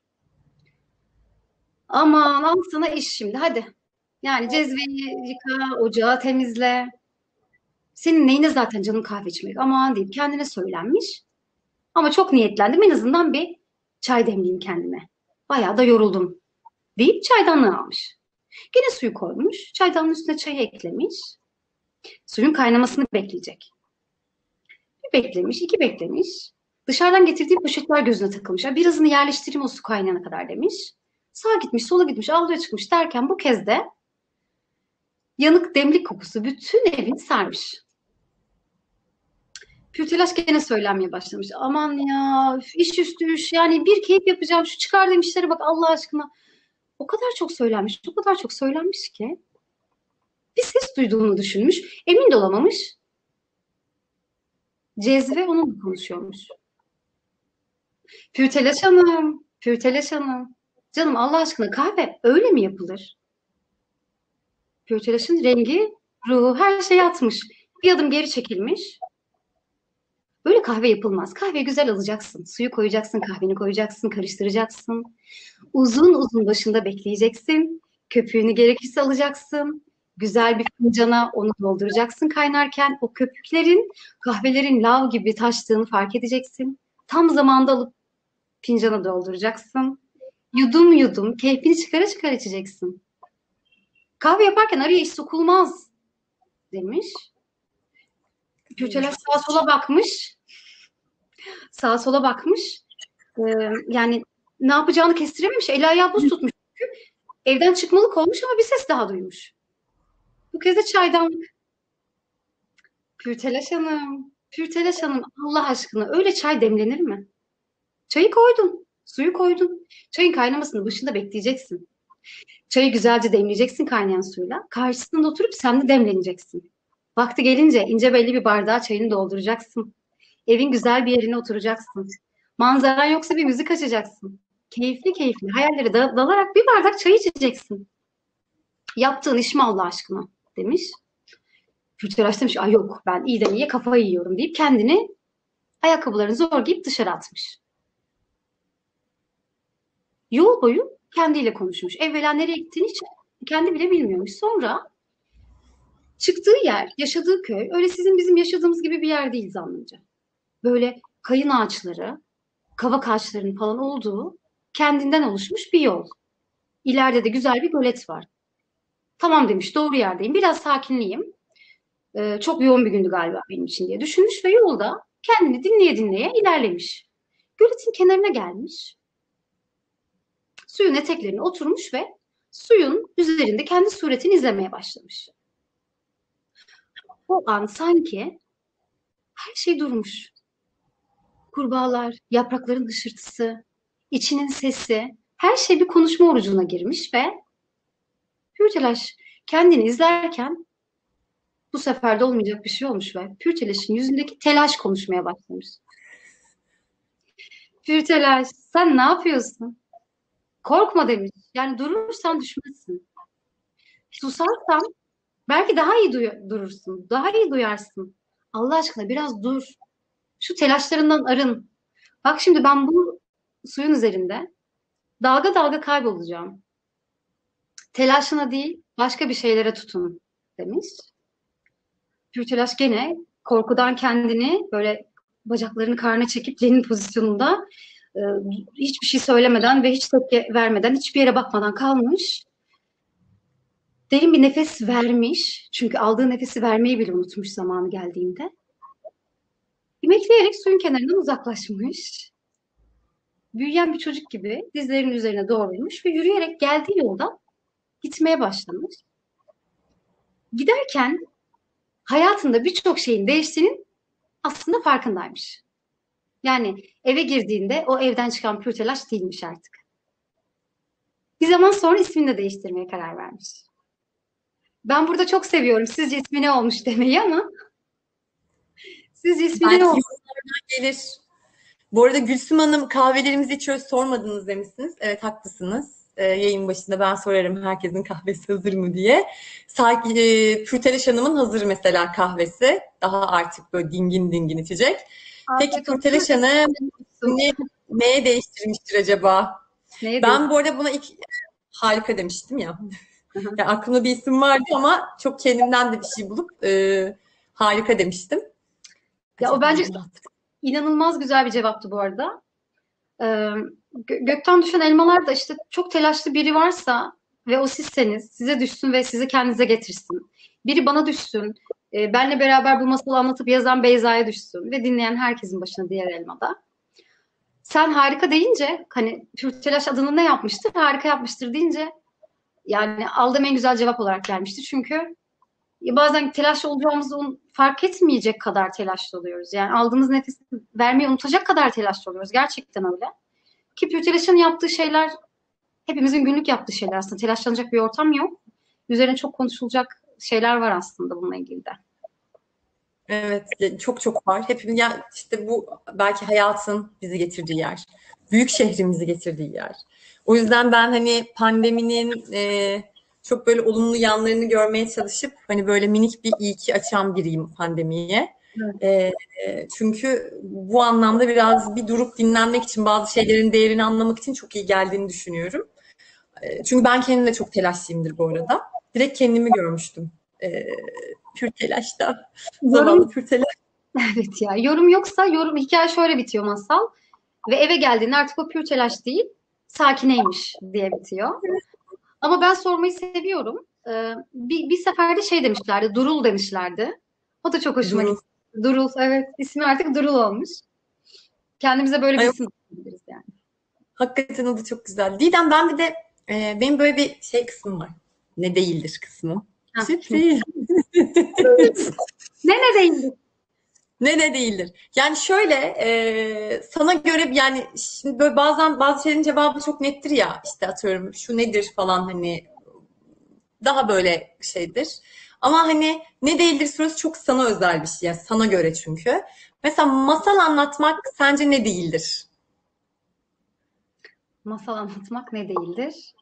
Aman al sana iş şimdi hadi. Yani cezveyi yıka, ocağı temizle. Senin neyine zaten canım kahve içmek aman deyip kendine söylenmiş. Ama çok niyetlendim, en azından bir çay demleyeyim kendime. Bayağı da yoruldum deyip çaydanlığı almış. Gene suyu koymuş. Çaydanlığın üstüne çayı eklemiş. Suyun kaynamasını bekleyecek. Bir beklemiş, iki beklemiş. Dışarıdan getirdiği poşetler gözüne takılmış. Birazını yerleştireyim o su kaynayana kadar demiş. Sağa gitmiş, sola gitmiş, avluya çıkmış derken bu kez de yanık demlik kokusu bütün evini sarmış. Pürtelaş gene söylenmeye başlamış. Aman ya, iş üstü iş. Yani bir keyif yapacağım. Şu çıkardığım işlere bak Allah aşkına. O kadar çok söylenmiş, o kadar çok söylenmiş ki bir ses duyduğunu düşünmüş. Emin de olamamış. Cezve onunla konuşuyormuş. Pürtelaş Hanım, Pürtelaş Hanım. Canım Allah aşkına kahve öyle mi yapılır? Pürtelaş'ın rengi, ruhu, her şey atmış. Bir adım geri çekilmiş. Böyle kahve yapılmaz. Kahveyi güzel alacaksın. Suyu koyacaksın, kahveni koyacaksın, karıştıracaksın. Uzun uzun başında bekleyeceksin. Köpüğünü gerekirse alacaksın. Güzel bir fincana onu dolduracaksın kaynarken. O köpüklerin, kahvelerin lav gibi taştığını fark edeceksin. Tam zamanda alıp fincana dolduracaksın. Yudum yudum, keyfini çıkara çıkara içeceksin. Kahve yaparken araya iş sokulmaz demiş. Pürtelaş sağa sola bakmış. Sağa sola bakmış. Ee, yani ne yapacağını kestirememiş. Eli ayağı buz tutmuş. Evden çıkmalık olmuş ama bir ses daha duymuş. Bu kez de çaydanlık. Pürtelaş Hanım, Pürtelaş Hanım Allah aşkına öyle çay demlenir mi? Çayı koydun, suyu koydun. Çayın kaynamasını başında bekleyeceksin. Çayı güzelce demleyeceksin kaynayan suyla. Karşısında oturup sen de demleneceksin. Vakti gelince ince belli bir bardağa çayını dolduracaksın. Evin güzel bir yerine oturacaksın. Manzaran yoksa bir müzik açacaksın. Keyifli keyifli hayallere dalarak bir bardak çay içeceksin. Yaptığın iş mi Allah aşkına demiş. Pürtelaş demiş ay yok ben iyiden iyiye kafayı yiyorum deyip kendini ayakkabılarını zor giyip dışarı atmış. Yol boyu kendiyle konuşmuş. Evvela nereye gittiğini hiç kendi bile bilmiyormuş. Sonra çıktığı yer, yaşadığı köy öyle sizin bizim yaşadığımız gibi bir yer değil zannınca. Böyle kayın ağaçları, kavak ağaçlarının falan olduğu kendinden oluşmuş bir yol. İleride de güzel bir gölet var. Tamam demiş doğru yerdeyim. Biraz sakinleyeyim. Ee, çok yoğun bir gündü galiba benim için diye düşünmüş ve yolda kendini dinleye dinleye ilerlemiş. Göletin kenarına gelmiş. Suyun eteklerine oturmuş ve suyun üzerinde kendi suretini izlemeye başlamış. O an sanki her şey durmuş. Kurbağalar, yaprakların hışırtısı, içinin sesi, her şey bir konuşma orucuna girmiş ve Pürtelaş kendini izlerken bu sefer de olmayacak bir şey olmuş ve Pürtelaş'ın yüzündeki telaş konuşmaya başlamış. Pürtelaş, sen ne yapıyorsun? Korkma demiş. Yani durursan düşmezsin. Susarsan belki daha iyi duy- durursun. Daha iyi duyarsın. Allah aşkına biraz dur. Şu telaşlarından arın. Bak şimdi ben bu suyun üzerinde dalga dalga kaybolacağım. Telaşına değil başka bir şeylere tutun demiş. Pürtelaş gene korkudan kendini böyle bacaklarını karnına çekip Lenin pozisyonunda e, hiçbir şey söylemeden ve hiç tepki vermeden, hiçbir yere bakmadan kalmış. Derin bir nefes vermiş. Çünkü aldığı nefesi vermeyi bile unutmuş zamanı geldiğinde. İmekleyerek suyun kenarından uzaklaşmış. Büyüyen bir çocuk gibi dizlerinin üzerine doğrulmuş ve yürüyerek geldiği yolda gitmeye başlamış. Giderken hayatında birçok şeyin değiştiğinin aslında farkındaymış. Yani eve girdiğinde o evden çıkan Pürtelaş değilmiş artık. Bir zaman sonra ismini de değiştirmeye karar vermiş. Ben burada çok seviyorum sizce ismi ne olmuş demeyi ama sizce ismi Belki ne olmuş? yorumlardan gelir. Bu arada Gülsüm Hanım kahvelerimizi içiyoruz sormadınız demişsiniz. Evet haklısınız. Ee, yayın başında ben sorarım herkesin kahvesi hazır mı diye. Sanki e, Pürteleş Hanım'ın hazır mesela kahvesi. Daha artık böyle dingin dingin içecek. Peki Afiyet Pürteleş Hanım olsun. ne, neye değiştirmiştir acaba? Neye değil? Ben bu arada buna ilk harika demiştim ya. Hı hı. Yani aklımda bir isim vardı ama çok kendimden de bir şey bulup e, harika demiştim. Ya o Acaba bence ne yaptı? inanılmaz güzel bir cevaptı bu arada. Ee, gö- gökten düşen elmalar da işte çok telaşlı biri varsa ve o sizseniz size düşsün ve sizi kendinize getirsin. Biri bana düşsün, e, benle beraber bu masalı anlatıp yazan Beyza'ya düşsün ve dinleyen herkesin başına diğer elmada. Sen harika deyince hani Pürtelaş adını ne yapmıştır? Harika yapmıştır deyince yani aldığım en güzel cevap olarak gelmişti. Çünkü bazen telaşlı olacağımızı fark etmeyecek kadar telaşlı oluyoruz. Yani aldığımız nefesi vermeyi unutacak kadar telaşlı oluyoruz. Gerçekten öyle. Ki Pürtelaş'ın yaptığı şeyler hepimizin günlük yaptığı şeyler aslında. Telaşlanacak bir ortam yok. Üzerine çok konuşulacak şeyler var aslında bununla ilgili de. Evet, çok çok var. Hepimiz ya işte bu belki hayatın bizi getirdiği yer. Büyük şehrimizi getirdiği yer. O yüzden ben hani pandeminin e, çok böyle olumlu yanlarını görmeye çalışıp hani böyle minik bir iyi ki açan biriyim pandemiye. Evet. E, e, çünkü bu anlamda biraz bir durup dinlenmek için bazı şeylerin değerini anlamak için çok iyi geldiğini düşünüyorum. E, çünkü ben kendim de çok telaşlıyımdır bu arada. Direkt kendimi görmüştüm. E, pür telaşta. Zavallı Yorum, pür telaş. evet ya. Yorum yoksa yorum hikaye şöyle bitiyor masal. Ve eve geldiğinde artık o pür telaş değil, sakineymiş diye bitiyor. Ama ben sormayı seviyorum. Ee, bir, bir seferde şey demişlerdi, Durul demişlerdi. O da çok hoşuma Durul. gitti. Durul, evet. İsmi artık Durul olmuş. Kendimize böyle bir Ay, isim bulabiliriz yani. hakikaten o da çok güzel. Didem ben bir de e, benim böyle bir şey kısmım var. Ne değildir kısmı. Ha, şimdi. Sürpriz. Ne ne değildi? Ne ne değildir. Yani şöyle e, sana göre yani şimdi böyle bazen bazı şeylerin cevabı çok nettir ya işte atıyorum şu nedir falan hani daha böyle şeydir. Ama hani ne değildir sorusu çok sana özel bir şey. Yani sana göre çünkü. Mesela masal anlatmak sence ne değildir? Masal anlatmak ne değildir?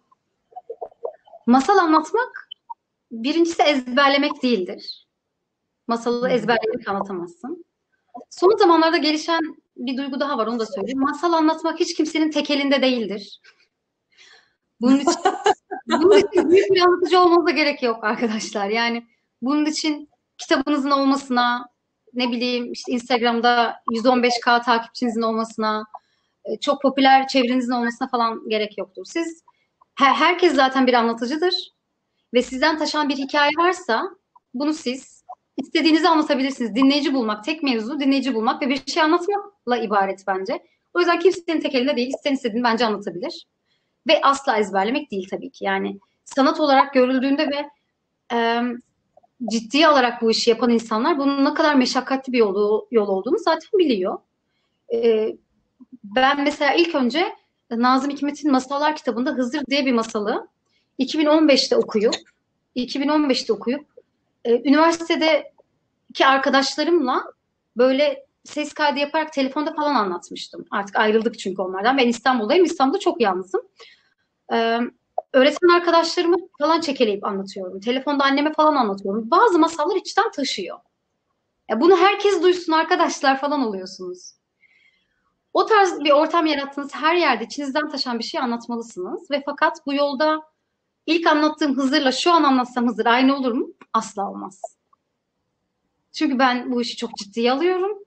Masal anlatmak birincisi ezberlemek değildir. Masalı ezberleyerek anlatamazsın. Son zamanlarda gelişen bir duygu daha var, onu da söyleyeyim. Masal anlatmak hiç kimsenin tek elinde değildir. Bunun için, bunun için büyük bir anlatıcı olmanıza gerek yok arkadaşlar. Yani bunun için kitabınızın olmasına, ne bileyim işte Instagram'da yüz on beş bin takipçinizin olmasına, e, çok popüler çevrenizin olmasına falan gerek yoktur. Siz her, herkes zaten bir anlatıcıdır ve sizden taşan bir hikaye varsa bunu siz istediğinizi anlatabilirsiniz. Dinleyici bulmak, tek mevzu dinleyici bulmak ve bir şey anlatmakla ibaret bence. O yüzden kimsenin tek elinde değil. İsteyen istediğini bence anlatabilir. Ve asla ezberlemek değil tabii ki. Yani sanat olarak görüldüğünde ve e, ciddiye alarak bu işi yapan insanlar bunun ne kadar meşakkatli bir yolu, yol olduğunu zaten biliyor. E, ben mesela ilk önce Nazım Hikmet'in Masallar kitabında Hızır diye bir masalı iki bin on beşte okuyup iki bin on beşte okuyup e, üniversitedeki arkadaşlarımla böyle ses kaydı yaparak telefonda falan anlatmıştım. Artık ayrıldık çünkü onlardan. Ben İstanbul'dayım. İstanbul'da çok yalnızım. Ee, öğretmen arkadaşlarımı falan çekeleyip anlatıyorum. Telefonda anneme falan anlatıyorum. Bazı masallar içten taşıyor. Ya bunu herkes duysun arkadaşlar falan oluyorsunuz. O tarz bir ortam yarattığınız her yerde içinizden taşan bir şey anlatmalısınız. Ve fakat bu yolda ilk anlattığım Hızır'la şu an anlatsam Hızır aynı olur mu? Asla olmaz. Çünkü ben bu işi çok ciddiye alıyorum.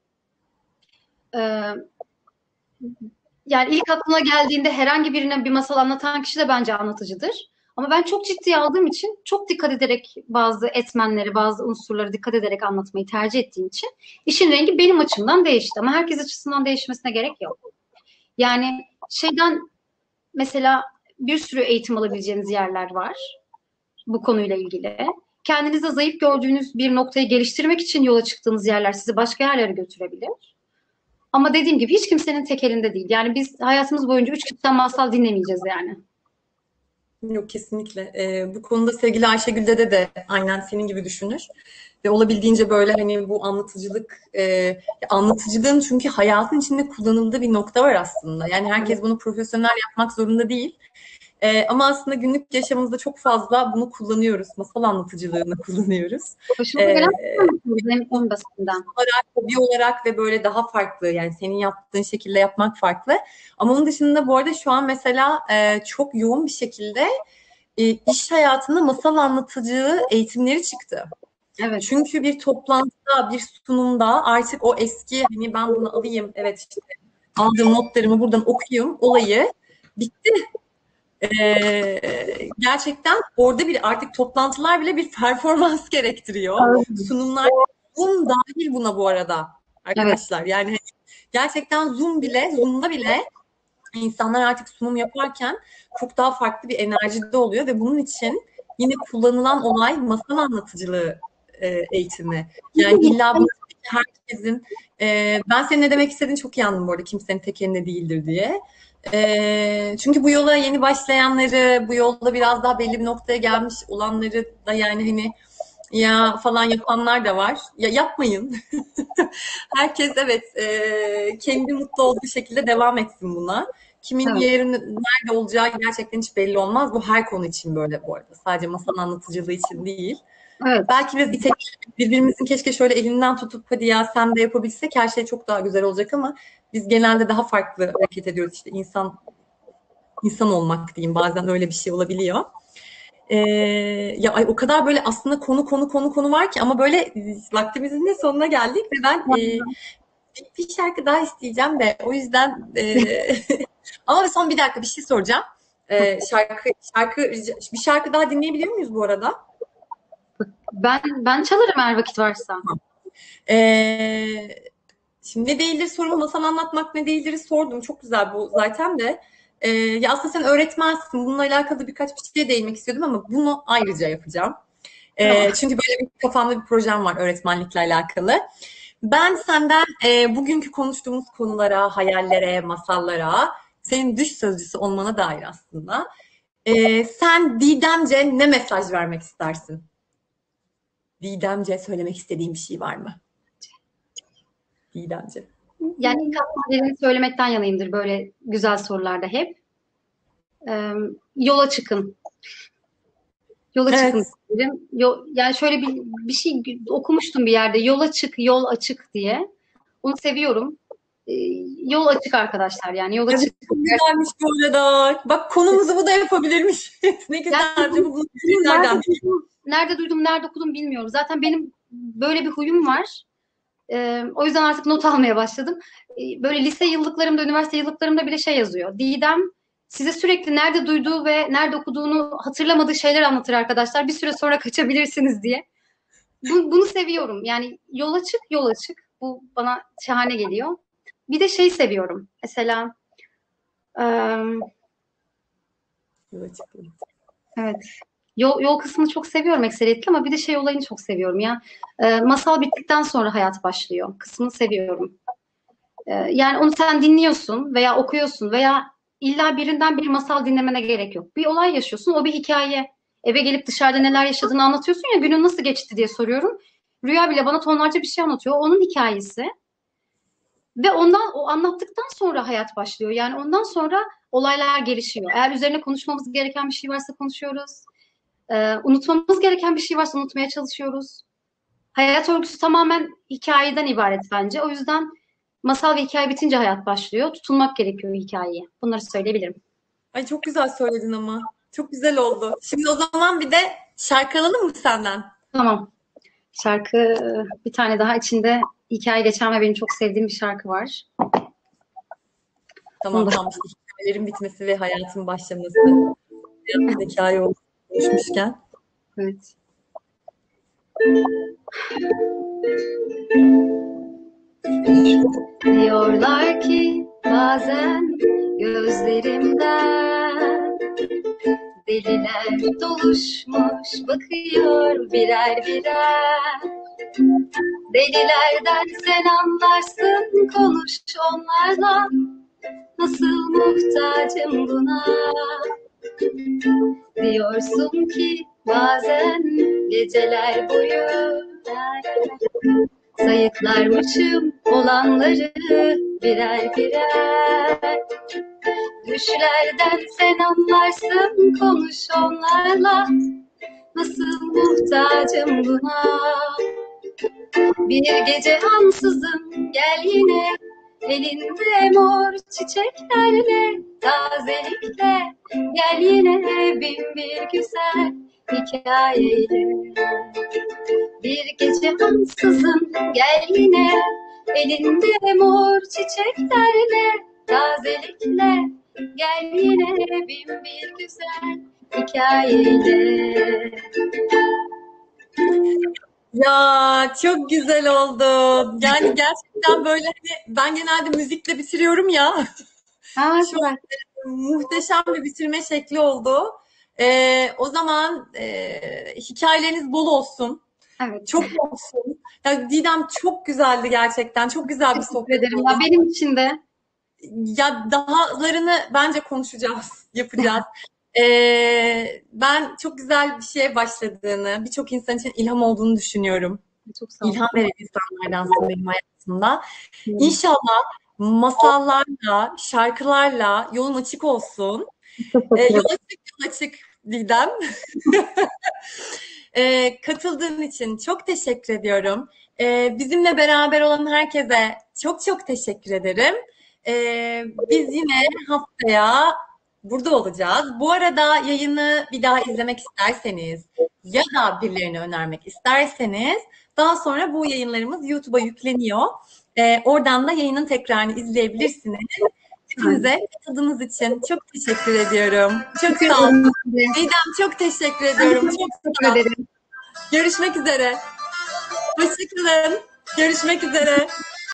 Ee, yani ilk aklına geldiğinde herhangi birine bir masal anlatan kişi de bence anlatıcıdır. Ama ben çok ciddiye aldığım için çok dikkat ederek bazı etmenleri, bazı unsurları dikkat ederek anlatmayı tercih ettiğim için işin rengi benim açımdan değişti. Ama herkes açısından değişmesine gerek yok. Yani şeyden mesela bir sürü eğitim alabileceğiniz yerler var bu konuyla ilgili. Kendinizde zayıf gördüğünüz bir noktayı geliştirmek için yola çıktığınız yerler sizi başka yerlere götürebilir. Ama dediğim gibi hiç kimsenin tek elinde değil. Yani biz hayatımız boyunca üç kişiden masal dinlemeyeceğiz yani. Yok kesinlikle. Ee, bu konuda sevgili Ayşegül Dede de aynen senin gibi düşünür. Ve olabildiğince böyle hani bu anlatıcılık, e, anlatıcılığın çünkü hayatın içinde kullanıldığı bir nokta var aslında. Yani herkes bunu profesyonel yapmak zorunda değil. Ee, ama aslında günlük yaşamımızda çok fazla bunu kullanıyoruz. Masal anlatıcılığını kullanıyoruz. Başımıza Ee, gelen en, en basitinden. olarak, hobi olarak ve böyle daha farklı yani senin yaptığın şekilde yapmak farklı. Ama onun dışında bu arada şu an mesela e, çok yoğun bir şekilde e, iş hayatında masal anlatıcılığı eğitimleri çıktı. Evet. Çünkü bir toplantıda, bir sunumda artık o eski hani ben bunu alayım, evet işte aldığım notlarımı buradan okuyayım olayı bitti. Ee, gerçekten orada bir artık toplantılar bile bir performans gerektiriyor. Evet. Sunumlar Zoom dahil buna bu arada arkadaşlar. Evet. Yani gerçekten Zoom bile, Zoom'da bile insanlar artık sunum yaparken çok daha farklı bir enerjide oluyor ve bunun için yine kullanılan olay masal anlatıcılığı e, eğitimi. Yani illa bu herkesin e, ben senin ne demek istediğini çok iyi anladım bu arada kimsenin tek elinde değildir diye. E, çünkü bu yola yeni başlayanları, bu yolda biraz daha belli bir noktaya gelmiş olanları da yani hani ya falan yapanlar da var. Ya yapmayın. Herkes evet e, kendi mutlu olduğu şekilde devam etsin buna. Kimin evet. yerinin nerede olacağı gerçekten hiç belli olmaz. Bu her konu için böyle bu arada. Sadece masal anlatıcılığı için değil. Evet. Belki biz tek, birbirimizin keşke şöyle elinden tutup hadi ya sen de yapabilsek her şey çok daha güzel olacak ama biz genelde daha farklı hareket ediyoruz. İşte insan insan olmak diyeyim bazen öyle bir şey olabiliyor. Ee, ya ay, o kadar böyle aslında konu konu konu konu var ki ama böyle vaktimizin de sonuna geldik ve ben e, bir şarkı daha isteyeceğim de o yüzden e, ama son bir dakika bir şey soracağım. E, şarkı şarkı bir şarkı daha dinleyebiliyor muyuz bu arada? Ben ben çalarım eğer vakit varsa. E, şimdi ne değildir sorumu masal anlatmak ne değildir sordum. Çok güzel bu zaten de. Ee, ya aslında sen öğretmensin. Bununla alakalı birkaç bir şeye değinmek istiyordum ama bunu ayrıca yapacağım. Ee, tamam. Çünkü böyle bir kafamda bir projem var öğretmenlikle alakalı. Ben senden e, bugünkü konuştuğumuz konulara, hayallere, masallara, senin düş sözcüsü olmana dair aslında. Ee, sen Didemce ne mesaj vermek istersin? Didemce söylemek istediğin bir şey var mı? Didemce. Yani ilk aklıma söylemekten yanayımdır böyle güzel sorularda hep. Ee, yola çıkın. Yola evet. çıkın derim. Yo, yani şöyle bir, bir şey okumuştum bir yerde. Yola çık, yol açık diye. Onu seviyorum. Ee, yol açık arkadaşlar yani. Yola evet, çık. Çok güzelmiş bu arada. Bak konumuzu bu da yapabilirmiş. Ne güzel. Yani, bu, nerede, duydum, nerede duydum, nerede okudum bilmiyorum. Zaten benim böyle bir huyum var. Ee, o yüzden artık not almaya başladım. Ee, böyle lise yıllıklarımda, üniversite yıllıklarımda bile şey yazıyor. Didem size sürekli nerede duyduğu ve nerede okuduğunu hatırlamadığı şeyler anlatır arkadaşlar. Bir süre sonra kaçabilirsiniz diye. Bu, bunu seviyorum. Yani yola çık, yola çık. Bu bana şahane geliyor. Bir de şey seviyorum. Mesela um, evet. Yol, yol kısmını çok seviyorum ekseriyetle ama bir de şey olayını çok seviyorum ya. E, masal bittikten sonra hayat başlıyor. Kısmını seviyorum. E, yani onu sen dinliyorsun veya okuyorsun veya illa birinden bir masal dinlemene gerek yok. Bir olay yaşıyorsun, o bir hikaye. Eve gelip dışarıda neler yaşadığını anlatıyorsun ya, günün nasıl geçti diye soruyorum. Rüya bile bana tonlarca bir şey anlatıyor. Onun hikayesi. Ve ondan o anlattıktan sonra hayat başlıyor. Yani ondan sonra olaylar gelişiyor. Eğer üzerine konuşmamız gereken bir şey varsa konuşuyoruz. Ee, unutmamız gereken bir şey varsa unutmaya çalışıyoruz. Hayat örgüsü tamamen hikayeden ibaret bence. O yüzden masal ve hikaye bitince hayat başlıyor. Tutunmak gerekiyor hikayeye. Bunları söyleyebilirim. Ay çok güzel söyledin ama. Çok güzel oldu. Şimdi o zaman bir de şarkı alalım mı senden? Tamam. Şarkı bir tane daha içinde hikaye geçen ve benim çok sevdiğim bir şarkı var. Tamam tamam. İşte hikayelerin bitmesi ve hayatın başlaması. Hayatın hikaye olmuş. Konuşmuşken. Evet. Diyorlar ki bazen gözlerimden deliler doluşmuş bakıyor birer birer. Delilerden sen anlarsın, konuş onlarla. Nasıl muhtacım buna? Diyorsun ki bazen geceler boyu sayıklarmışım olanları birer birer. Düşlerden sen anlarsın, konuş onlarla. Nasıl muhtacım buna. Bir gece ansızın gel yine, elinde mor çiçeklerle, tazelikle. Gel yine bin bir güzel hikayeyle. Bir gece ansızın gel yine, elinde mor çiçeklerle, tazelikle. Gel yine bin bir güzel hikayeyle. Ya çok güzel oldu. Yani gerçekten böyle hani ben genelde müzikle bitiriyorum ya. Ha, Şu an muhteşem bir bitirme şekli oldu. Ee, o zaman e, hikayeleriniz bol olsun. evet. Çok olsun. Ya Didem çok güzeldi gerçekten. Çok güzel bir Teşekkür sohbet ederim. oldu. Ya benim için de Ya dahalarını bence konuşacağız, yapacağız. Ee, ben çok güzel bir şeye başladığını, birçok insan için ilham olduğunu düşünüyorum. çok sağ olun. İlham veren insanlardansın benim hayatımda. İnşallah masallarla, şarkılarla yolun açık olsun. Ee, yol açık, yol açık Didem. Ee, katıldığın için çok teşekkür ediyorum. Ee, bizimle beraber olan herkese çok çok teşekkür ederim. Ee, biz yine haftaya burada olacağız. Bu arada yayını bir daha izlemek isterseniz ya da birilerine önermek isterseniz daha sonra bu yayınlarımız YouTube'a yükleniyor. Ee, oradan da yayının tekrarını izleyebilirsiniz. Hepinize katıldığınız için çok teşekkür ediyorum. Çok sağ olun. Didem çok teşekkür ediyorum. Çok Teşekkür sağ olun. ederim. Görüşmek üzere. Hoşçakalın. Görüşmek üzere.